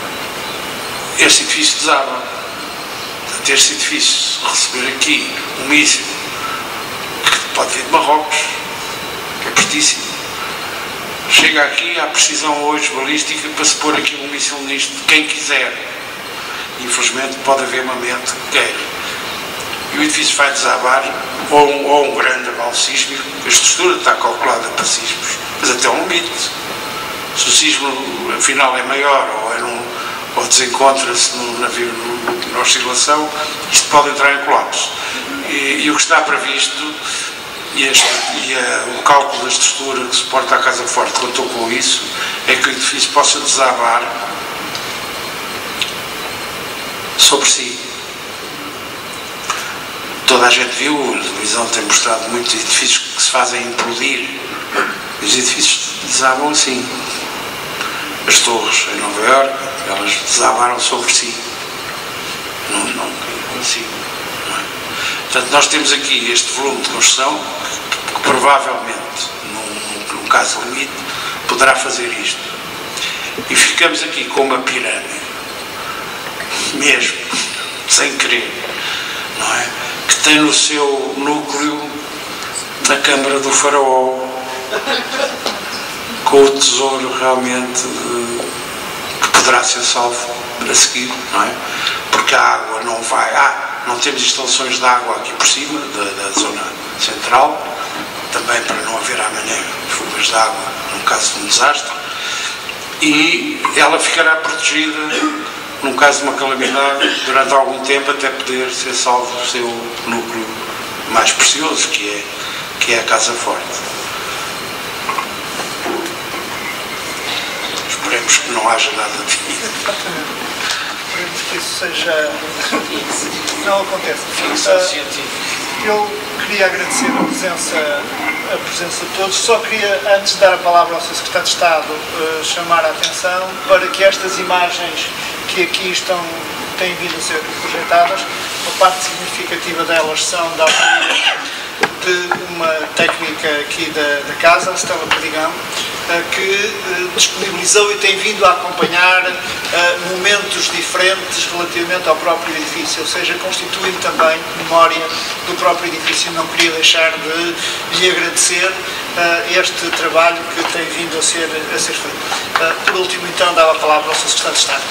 este edifício desaba. Portanto, este edifício receber aqui um míssil que pode vir de Marrocos, que é pertíssimo, chega aqui, há precisão hoje balística para se pôr aqui um míssil nisto, quem quiser. Infelizmente pode haver uma mente que queira. E o edifício vai desabar, ou um, ou um grande abalo sísmico. A estrutura está calculada para sismos, mas até um limite. Se o sismo afinal é maior ou, é num, ou desencontra-se no navio na oscilação, isto pode entrar em colapso. E, e o que está previsto, e, este, e a, o cálculo da estrutura que suporta a Casa Forte contou com isso, é que o edifício possa desabar sobre si. Toda a gente viu, a televisão tem mostrado muitos edifícios que se fazem implodir. Os edifícios desabam assim. As torres em Nova Iorque, elas desabaram sobre si. Não, não, não consigo. Não é? Portanto, nós temos aqui este volume de construção que, que provavelmente, num, num caso limite, poderá fazer isto. E ficamos aqui com uma pirâmide, mesmo, sem querer, não é? Que tem no seu núcleo a Câmara do Faraó, com o tesouro realmente de, que poderá ser salvo para seguir, não é? Porque a água não vai... Ah, não temos instalações de água aqui por cima, da, da zona central, também para não haver amanhã fugas de água no caso de um desastre, e ela ficará protegida num caso de uma calamidade durante algum tempo até poder ser salvo o seu núcleo mais precioso, que é que é a Casa Forte. Esperemos que não haja nada disso. Esperemos que isso seja... não aconteça. Eu queria agradecer a presença, a presença de todos. Só queria, antes de dar a palavra ao senhor Secretário de Estado, chamar a atenção para que estas imagens que aqui estão, têm vindo a ser projetadas, a parte significativa delas são da autoria de uma técnica aqui da, da casa, a Stella Perdigão, que disponibilizou e tem vindo a acompanhar momentos diferentes relativamente ao próprio edifício, ou seja, constituem também memória do próprio edifício. Não queria deixar de lhe agradecer este trabalho que tem vindo a ser, a ser feito. Por último, então, dava a palavra ao senhor Secretário de Estado.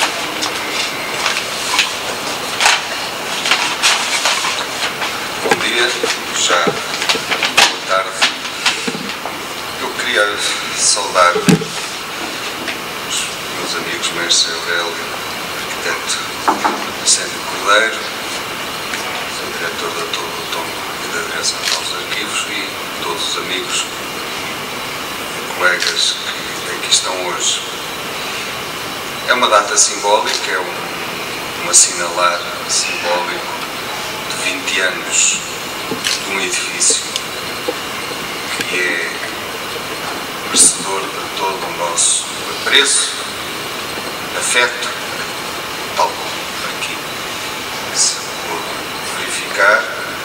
Bom dia, já boa tarde. Eu queria saudar os meus amigos Mestre Aurélio, arquiteto Vicente Cordeiro, sou diretor da Torre do Tombo e da Direção de Novos Arquivos, e todos os amigos e colegas que aqui estão hoje. É uma data simbólica, é um, um assinalar simbólico de vinte anos de um edifício que é merecedor de todo o nosso apreço, afeto, tal como aqui se pôde verificar.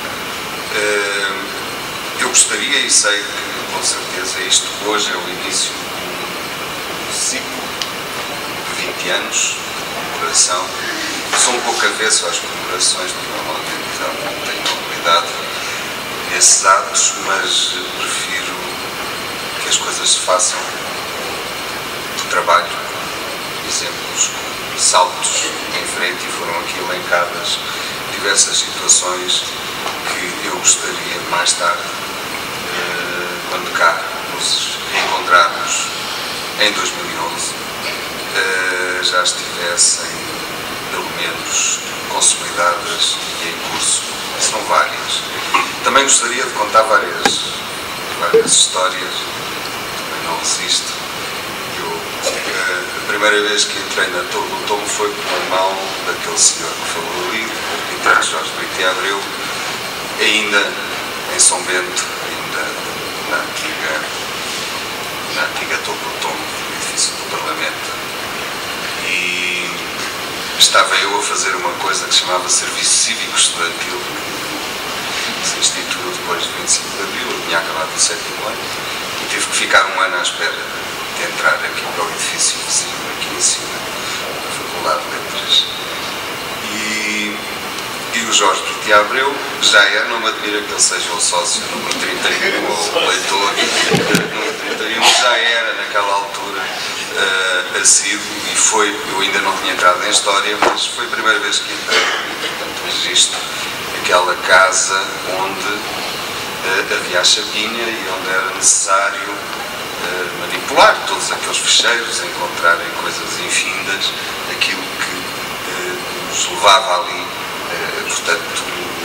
Eu gostaria, e sei que com certeza isto hoje é o início de um ciclo de vinte anos de comemoração. Sou um pouco avesso às comemorações, porque normalmente não tenho cuidado nesses atos, mas prefiro que as coisas se façam de trabalho, exemplos, saltos em frente, e foram aqui elencadas diversas situações que eu gostaria mais tarde, quando cá nos encontrarmos em dois mil e onze, já estivessem pelo menos consolidadas e em curso. São várias. Também gostaria de contar várias, várias histórias, também não resisto. Eu, a primeira vez que entrei na Torre do Tombo foi pela mão daquele senhor que falou ali, o arquiteto Jorge Brito Abreu, ainda em São Bento, ainda na antiga, na antiga Torre do Tombo, no edifício do Parlamento. E estava eu a fazer uma coisa que se chamava Serviço Cívico Estudantil, que se instituiu depois de vinte e cinco de abril. Eu tinha acabado o sétimo ano e tive que ficar um ano à espera de entrar aqui para o edifício vizinho, aqui em cima, na Faculdade de Letras. E, e o Jorge Brito Abreu já era, não me admira que ele seja o sócio número trinta e um, ou o leitor número trinta e um, já era naquela altura uh, assíduo, e foi, eu ainda não tinha entrado em história, mas foi a primeira vez que entrei, portanto, registro aquela casa onde uh, havia a chapinha e onde era necessário uh, manipular todos aqueles ficheiros, encontrarem coisas infindas, aquilo que uh, nos levava ali. Uh, portanto,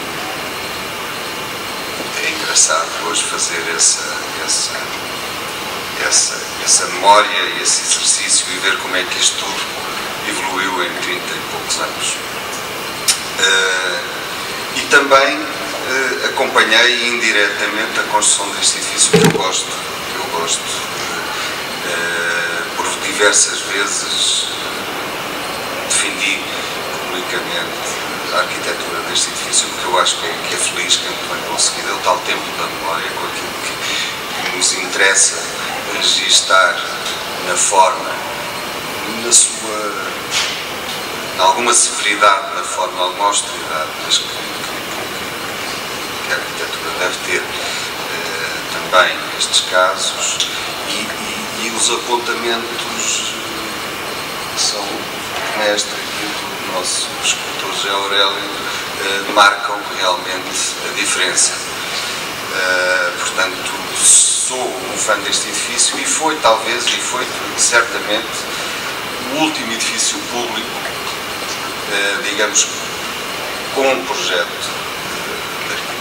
é engraçado hoje fazer essa, essa, essa, essa memória e esse exercício e ver como é que isto tudo evoluiu em trinta e poucos anos. Uh, e também uh, acompanhei indiretamente a construção deste edifício, que eu gosto, que eu gosto uh, por diversas vezes defendi publicamente a arquitetura deste edifício, porque eu acho que é, que é feliz, que é muito bem conseguido, é o tal tempo da memória, com aquilo que, que nos interessa registar na forma, na sua, em alguma severidade na forma, alguma austeridade, mas que, que, que a arquitetura deve ter eh, também nestes casos, e, e, e os apontamentos que são mestre aqui do nosso escultor José Aurélio eh, marcam realmente a diferença. Uh, portanto, sou um fã deste edifício, e foi talvez, e foi certamente o último edifício público, uh, digamos, com um projeto de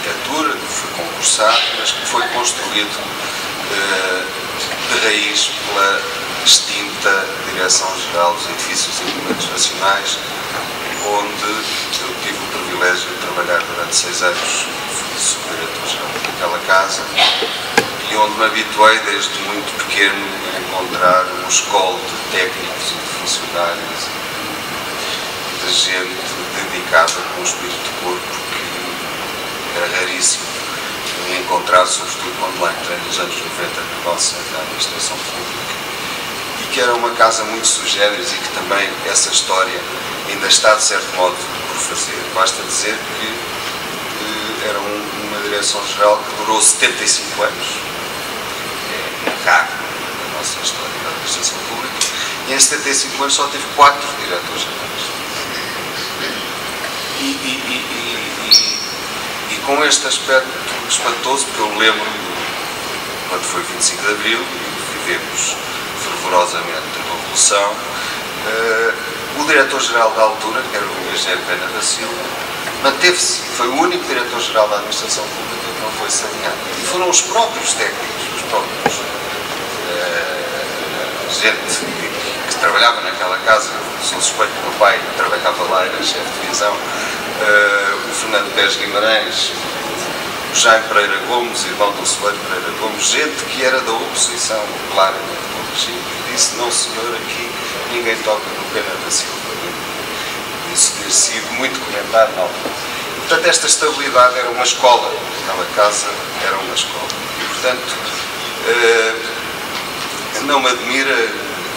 arquitetura, que foi concursado, mas que foi construído uh, de raiz pela extinta Direção-Geral dos Edifícios e Monumentos Nacionais, onde eu tive o privilégio de trabalhar durante seis anos, fui subdiretor-geral daquela casa, e onde me habituei desde muito pequeno a encontrar um escola de técnicos e de funcionários, de gente dedicada com o espírito de corpo, que era raríssimo encontrar, sobretudo quando lá entrei nos anos noventa na nossa na administração pública, e que era uma casa muito sui generis e que também essa história ainda está de certo modo por fazer. Basta dizer que eh, era um, uma direção-geral que durou setenta e cinco anos, é, é raro na nossa história da administração pública, e em setenta e cinco anos só teve quatro diretores-gerais. E, e, e, e, e com este aspecto espantoso, porque eu lembro quando foi vinte e cinco de Abril e vivemos fervorosamente a Revolução, uh, o diretor-geral da altura, que era o engenheiro Pena da Silva, manteve-se, foi o único diretor-geral da administração pública que não foi saneado. E foram os próprios técnicos, os próprios uh, gente que, que trabalhava naquela casa. Sou suspeito que o meu pai trabalhava lá, era chefe de divisão, uh, o Fernando Pérez Guimarães, o Jaime Pereira Gomes, irmão do Soeiro Pereira Gomes, gente que era da oposição, claramente do regime, que disse: não senhor, aqui ninguém toca no Pena da Silva. Isso ter sido muito comentado na altura. Portanto, esta estabilidade era uma escola, aquela casa era uma escola. E, portanto, uh, não me admira,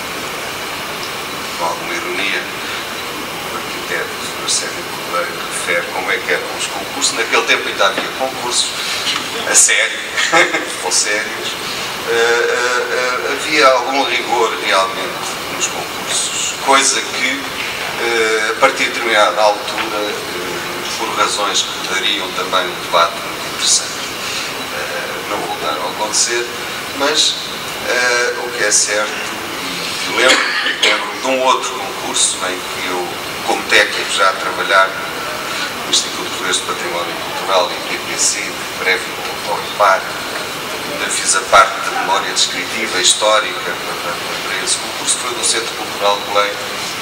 com alguma ironia, o arquiteto Arsénio Cordeiro refere como é que eram os concursos. Naquele tempo ainda havia concursos a sério, ou sérios. Uh, uh, uh, havia algum rigor realmente nos concursos, coisa que, uh, a partir de determinada altura, uh, por razões que dariam também um debate muito interessante, uh, não voltaram a acontecer, mas uh, o que é certo, e lembro, lembro de um outro concurso em que eu, como técnico, já a trabalhar no Instituto Português de Património Cultural e I P C, prévio ao IPAR, ainda fiz a parte da memória descritiva, histórica, para, para esse concurso, que foi do Centro Cultural de Belém,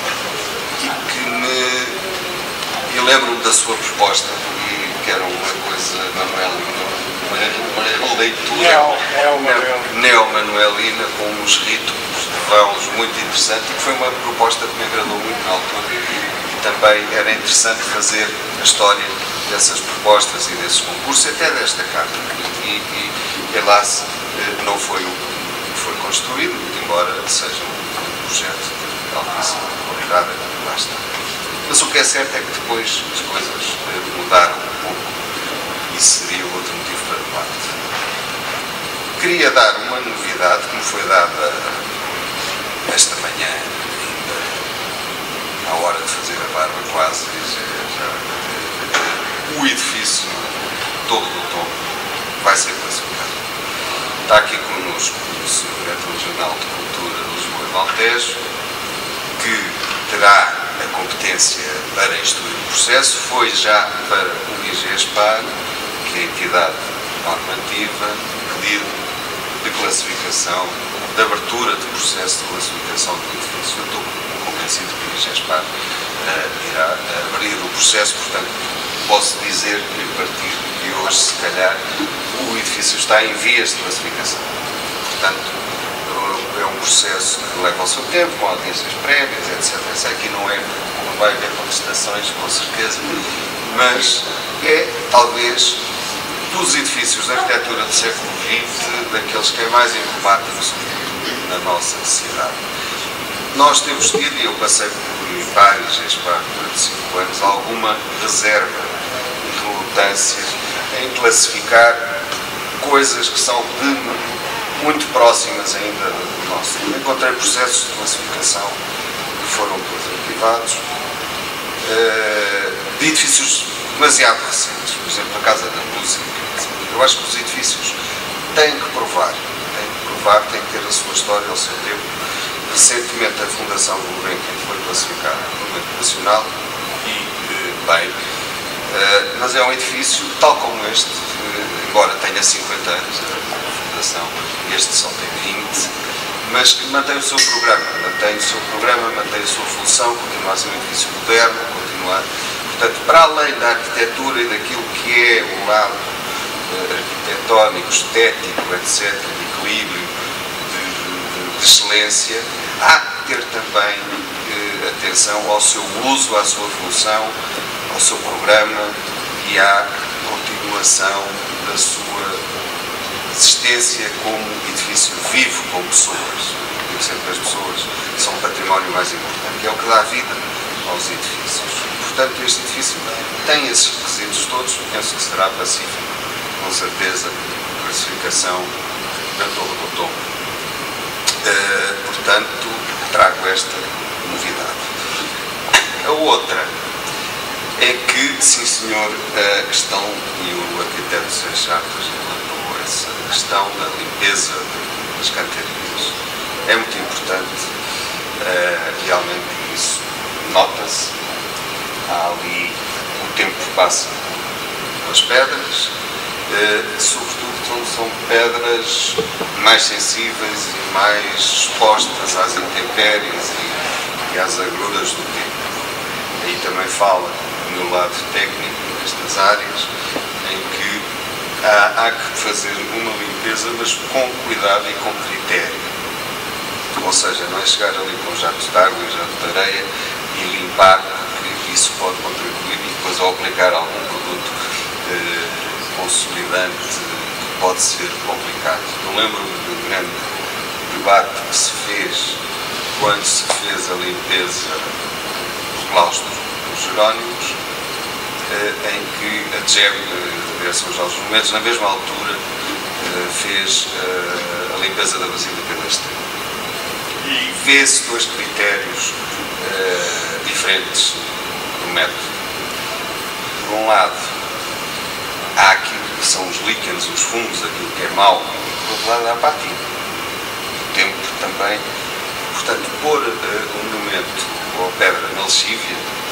e que me... eu lembro-me da sua proposta, e que era uma coisa, Manuel, uma, uma leitura neo-manuelina, com uns ritmos de vãos muito interessante, e que foi uma proposta que me agradou muito na altura, e também era interessante fazer a história dessas propostas e desses concursos, até desta casa. E, e, e lá não foi o que foi construído, embora seja um projeto de altíssima qualidade, lá está. Mas o que é certo é que depois as coisas mudaram um pouco, e seria outro motivo para debate. Queria dar uma novidade que me foi dada esta manhã, ainda à hora de fazer a barba quase, já, já, o edifício todo do Tom vai ser classificado. Está aqui connosco o senhor Diretor Regional de Cultura de Lisboa e Valtejo, que terá a competência para instruir o processo, foi já para o IGESPAR, que é a entidade normativa, pedido de classificação, de abertura de processo de classificação do edifício. Eu estou convencido que o IGESPAR uh, irá abrir o processo, portanto, posso dizer que a partir de hoje, se calhar, o edifício está em vias de classificação. Portanto, é um processo que leva o seu tempo, com audiências prévias, etcétera. Isso aqui não é, não vai haver contestações, com certeza, mas é, talvez, dos edifícios da arquitetura do século vinte, daqueles que é mais emblemáticos na nossa cidade. Nós temos tido, e eu passei por IPAR e GESPAR durante cinco anos, alguma reserva e relutância em classificar coisas que são de muito próximas ainda do nosso. Encontrei processos de classificação que foram depois arquivados, de edifícios demasiado recentes, por exemplo, a Casa da Música. Eu acho que os edifícios têm que provar, têm que provar, têm que ter a sua história, ao seu tempo. Recentemente a Fundação Gulbenkian foi classificada no Monumento Nacional e, bem, Uh, mas é um edifício, tal como este, uh, embora tenha cinquenta anos a fundação, este só tem vinte, mas que mantém o seu programa, mantém o seu programa, mantém a sua função, continua a ser um edifício moderno, continua, portanto, para além da arquitetura e daquilo que é o lado uh, arquitetónico, estético, etcétera, de equilíbrio, de, de, de excelência, há que ter também uh, atenção ao seu uso, à sua função, ao seu programa e à continuação da sua existência como edifício vivo, como pessoas. Eu sempre que as pessoas são o património mais importante, que é o que dá vida aos edifícios. Portanto, este edifício tem esses requisitos todos, penso que será pacífico, com certeza, classificação na Torre do Tombo. Uh, portanto, trago esta novidade. A outra é que, sim senhor, a questão, e o arquiteto Seixatas levantou essa questão da limpeza das cantarias. É muito importante, uh, realmente isso nota-se. Há ali, o tempo passa pelas pedras, uh, sobretudo quando são pedras mais sensíveis e mais expostas às intempéries e, e às agruras do tempo. Aí também fala no lado técnico destas áreas, em que há, há que fazer uma limpeza, mas com cuidado e com critério. Ou seja, não é chegar ali com jatos de água e jato de areia e limpar, porque isso pode contribuir e depois ao aplicar algum produto eh, consolidante pode ser complicado. Eu lembro-me do grande debate que se fez quando se fez a limpeza do claustro dos Jerónimos, em que a D G E M, a Direção Geral dos Monumentos, na mesma altura, fez a limpeza da Basílica da Estrela. E vê-se dois critérios diferentes do método. Por um lado, há aquilo que são os líquenes, os fungos, aquilo que é mau, e por outro lado há a apatia. O tempo também. Portanto, pôr uh, um monumento ou pedra na lexívia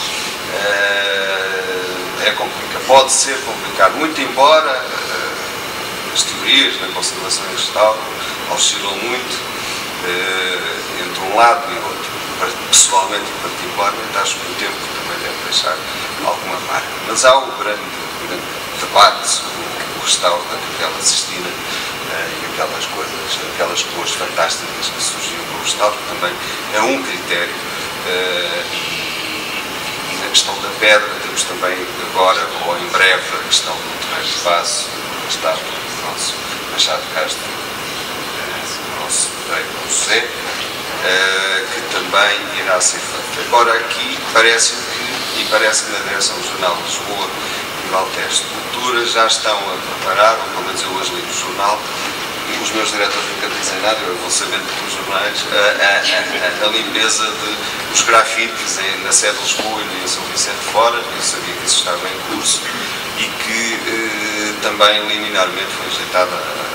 uh, é complicado. Pode ser complicado, muito embora uh, as teorias na conservação e restauro oscilam muito uh, entre um lado e outro. Pessoalmente e particularmente, acho que o tempo também deve deixar alguma marca. Mas há o grande, grande debate sobre o restauro da Capela Sistina uh, e aquelas coisas, aquelas cores fantásticas que surgiam com o restauro, que também é um critério. Uh, e, e na questão da pedra, temos também agora, ou em breve, a questão do terreiro de passo, do restauro do nosso Machado Castro, uh, nosso rei Dom José. Uh, que também irá ser feito. Agora aqui parece-me que, e parece que na Direção Regional de Lisboa e Valteres de Cultura já estão a preparar, ou pelo menos eu hoje li no jornal, e os meus diretores nunca dizem nada, eu vou sabendo pelos jornais, a, a, a, a limpeza de, dos grafites em, na sede de Lisboa e em São Vicente de Fora, eu sabia que isso estava em curso, e que uh, também liminarmente foi ajeitada a,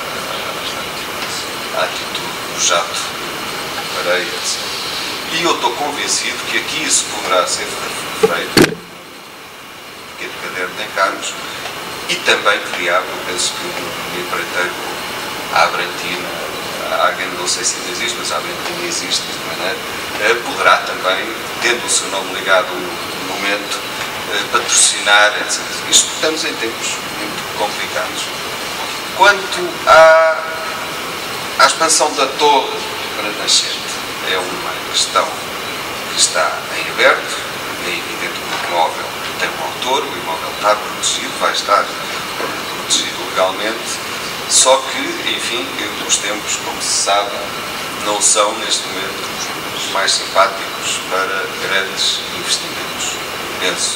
a, a atitude do jato. Areia, etcétera. E eu estou convencido que aqui isso poderá ser feito, pequeno caderno de encargos, e também criado, eu penso que o empreiteiro Abrantino, a Agen, não sei se ainda existe, mas a Abrantino existe de maneira, poderá também, tendo o seu nome ligado no momento, patrocinar, etcétera. Isto estamos em tempos muito complicados. Quanto à, à expansão da torre Renascente, é uma questão que está em aberto, é evidente que o imóvel tem um autor, o imóvel está protegido, vai estar protegido legalmente, só que, enfim, os tempos, como se sabe, não são neste momento os mais simpáticos para grandes investimentos. Penso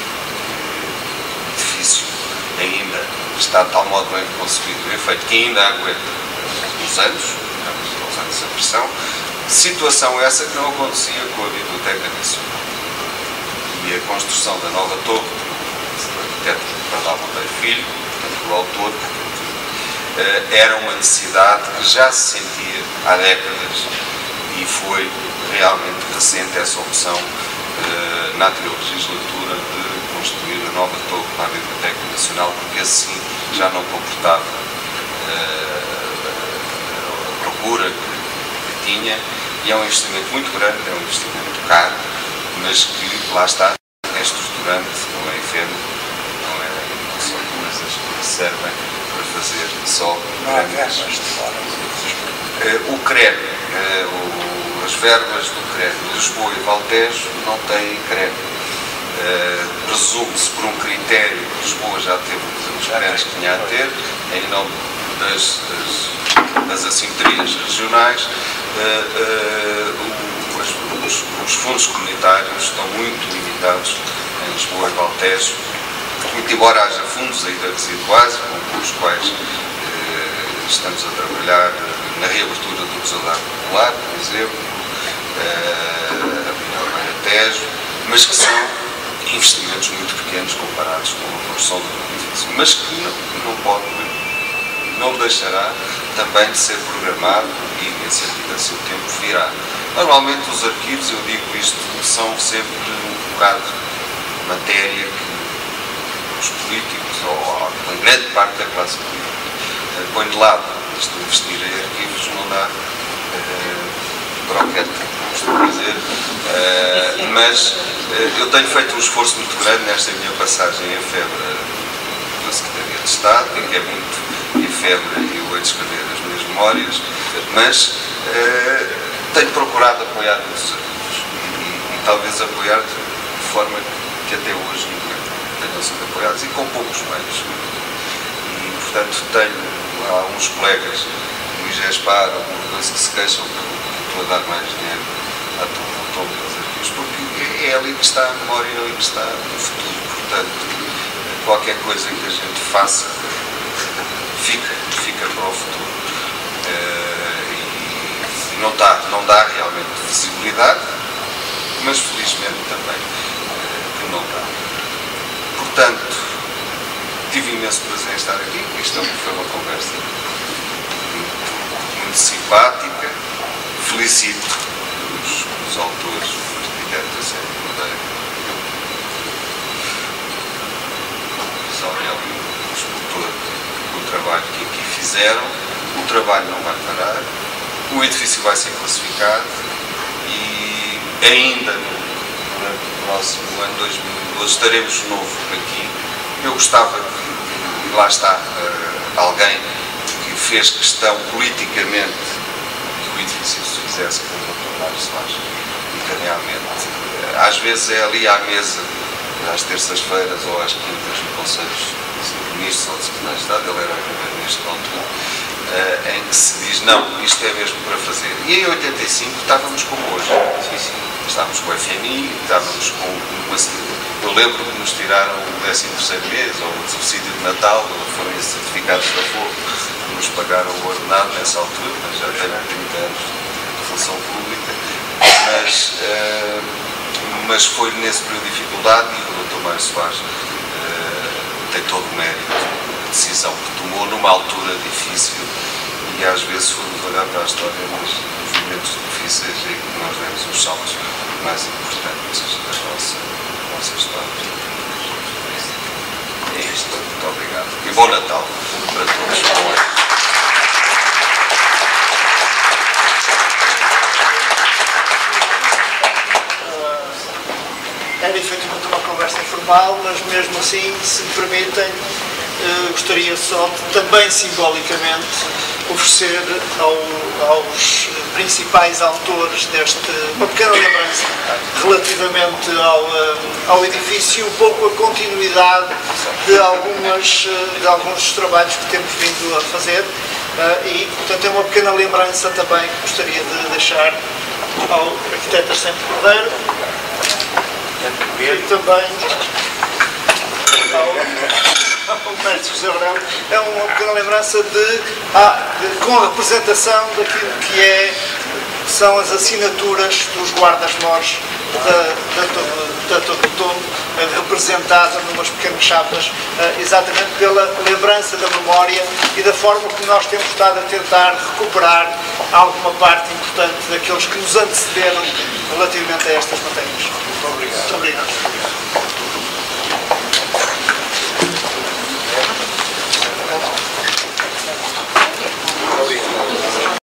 que o edifício ainda está de tal modo bem concebido e bem feito que ainda aguenta uns anos, uns anos de pressão. Situação essa que não acontecia com a Biblioteca Nacional. E a construção da nova torre, do arquiteto Pardal Monteiro Filho, portanto, o autor, era uma necessidade que já se sentia há décadas e foi realmente recente essa opção na anterior legislatura de construir construir a nova torre para a Biblioteca Nacional, porque esse sim já não comportava uh, a procura que, que tinha, e é um investimento muito grande, é um investimento caro, mas que lá está, é estruturante, não é efêmero, não, é, não são coisas que servem para fazer só grandes. Uh, o C R E B, uh, o, as verbas do C R E B, Lisboa e Valtejo não têm C R E B. Uh, presume-se por um critério que Lisboa já teve os grandes que tinha a ter, em nome das, das, das assimetrias regionais. Uh, uh, os, os, os fundos comunitários estão muito limitados em Lisboa e Valtejo, muito embora haja fundos ainda residuais, com os quais uh, estamos a trabalhar na reabertura do Museu de Arte Popular, por exemplo, uh, a Pinhal Tejo, mas que são investimentos muito pequenos comparados com a construção do edifício, mas que não, não pode, não deixará também de ser programado e a seu tempo virá. Normalmente os arquivos, eu digo isto, são sempre um bocado matéria que os políticos, ou a grande parte da classe política, põe de lado. Isto de investir em arquivos não dá uh, croquete, costumo dizer, uh, mas uh, eu tenho feito um esforço muito grande nesta minha passagem efêmera pela Secretaria de Estado, que é muito efêmera e eu hei de escrever as minhas memórias, mas uh, tenho procurado apoiar muitos arquivos e, e talvez apoiar de forma que até hoje não tenham sido apoiados e com poucos meios. E, portanto, tenho há uns colegas, Luís Gaspar, alguma coisa que se queixam que estou a dar mais dinheiro à turma dos arquivos, porque é ali que está a memória, é ali que está o futuro. Portanto, qualquer coisa que a gente faça fica, fica para o futuro. E não dá, não dá realmente visibilidade, mas felizmente também que não dá. Portanto, tive imenso prazer em estar aqui, isto foi uma conversa muito, muito simpática. Felicito os, os autores, o arquiteto Sérgio Madeira, o Isabel e o escultor, o trabalho que aqui fizeram. O trabalho não vai parar, o edifício vai ser classificado e ainda no, durante o próximo ano dois mil e doze estaremos de novo aqui. Eu gostava que, e lá está, uh, alguém que fez questão politicamente que o edifício se fizesse como o doutor Mário Soares, e realmente, uh, às vezes é ali à mesa, às terças-feiras ou às quintas, no Conselho de Ministros ou de Secretário de Estado, ele era o primeiro-ministro da altura, uh, em que se diz, não, isto é mesmo para fazer. E em oitenta e cinco estávamos como hoje. Sim, sim. Estávamos com o F M I, estávamos com uma... Eu lembro que nos tiraram o décimo terceiro mês, ou o subsídio de Natal, ou foram esses certificados de aforro que nos pagaram o ordenado nessa altura, mas já tenho trinta anos de função pública, mas, uh, mas foi nesse período de dificuldade e o doutor Mário Soares uh, tem todo o mérito da decisão que tomou numa altura difícil e às vezes fomos olhar para a história nos momentos difíceis e que nós vemos os saltos mais importantes da nossa nossa história. É isto. Muito obrigado. E bom Natal para todos. Bom ano. Era efetivamente uma conversa informal, mas mesmo assim, se me permitem, uh, gostaria só de, também simbolicamente, oferecer ao, aos principais autores deste, uma pequena lembrança relativamente ao, ao edifício, um pouco a continuidade de, algumas, de alguns dos trabalhos que temos vindo a fazer e, portanto, é uma pequena lembrança também que gostaria de deixar ao arquiteto Arsênio Cordeiro e também ao, ao mestre José Abrão. É uma pequena lembrança de, ah, de, com a representação daquilo que é, são as assinaturas dos guardas-mores da, da, da Torre do Tombo, representada numas pequenas chapas, exatamente pela lembrança da memória e da forma como nós temos estado a tentar recuperar alguma parte importante daqueles que nos antecederam relativamente a estas matérias. Muito obrigado. Muito obrigado.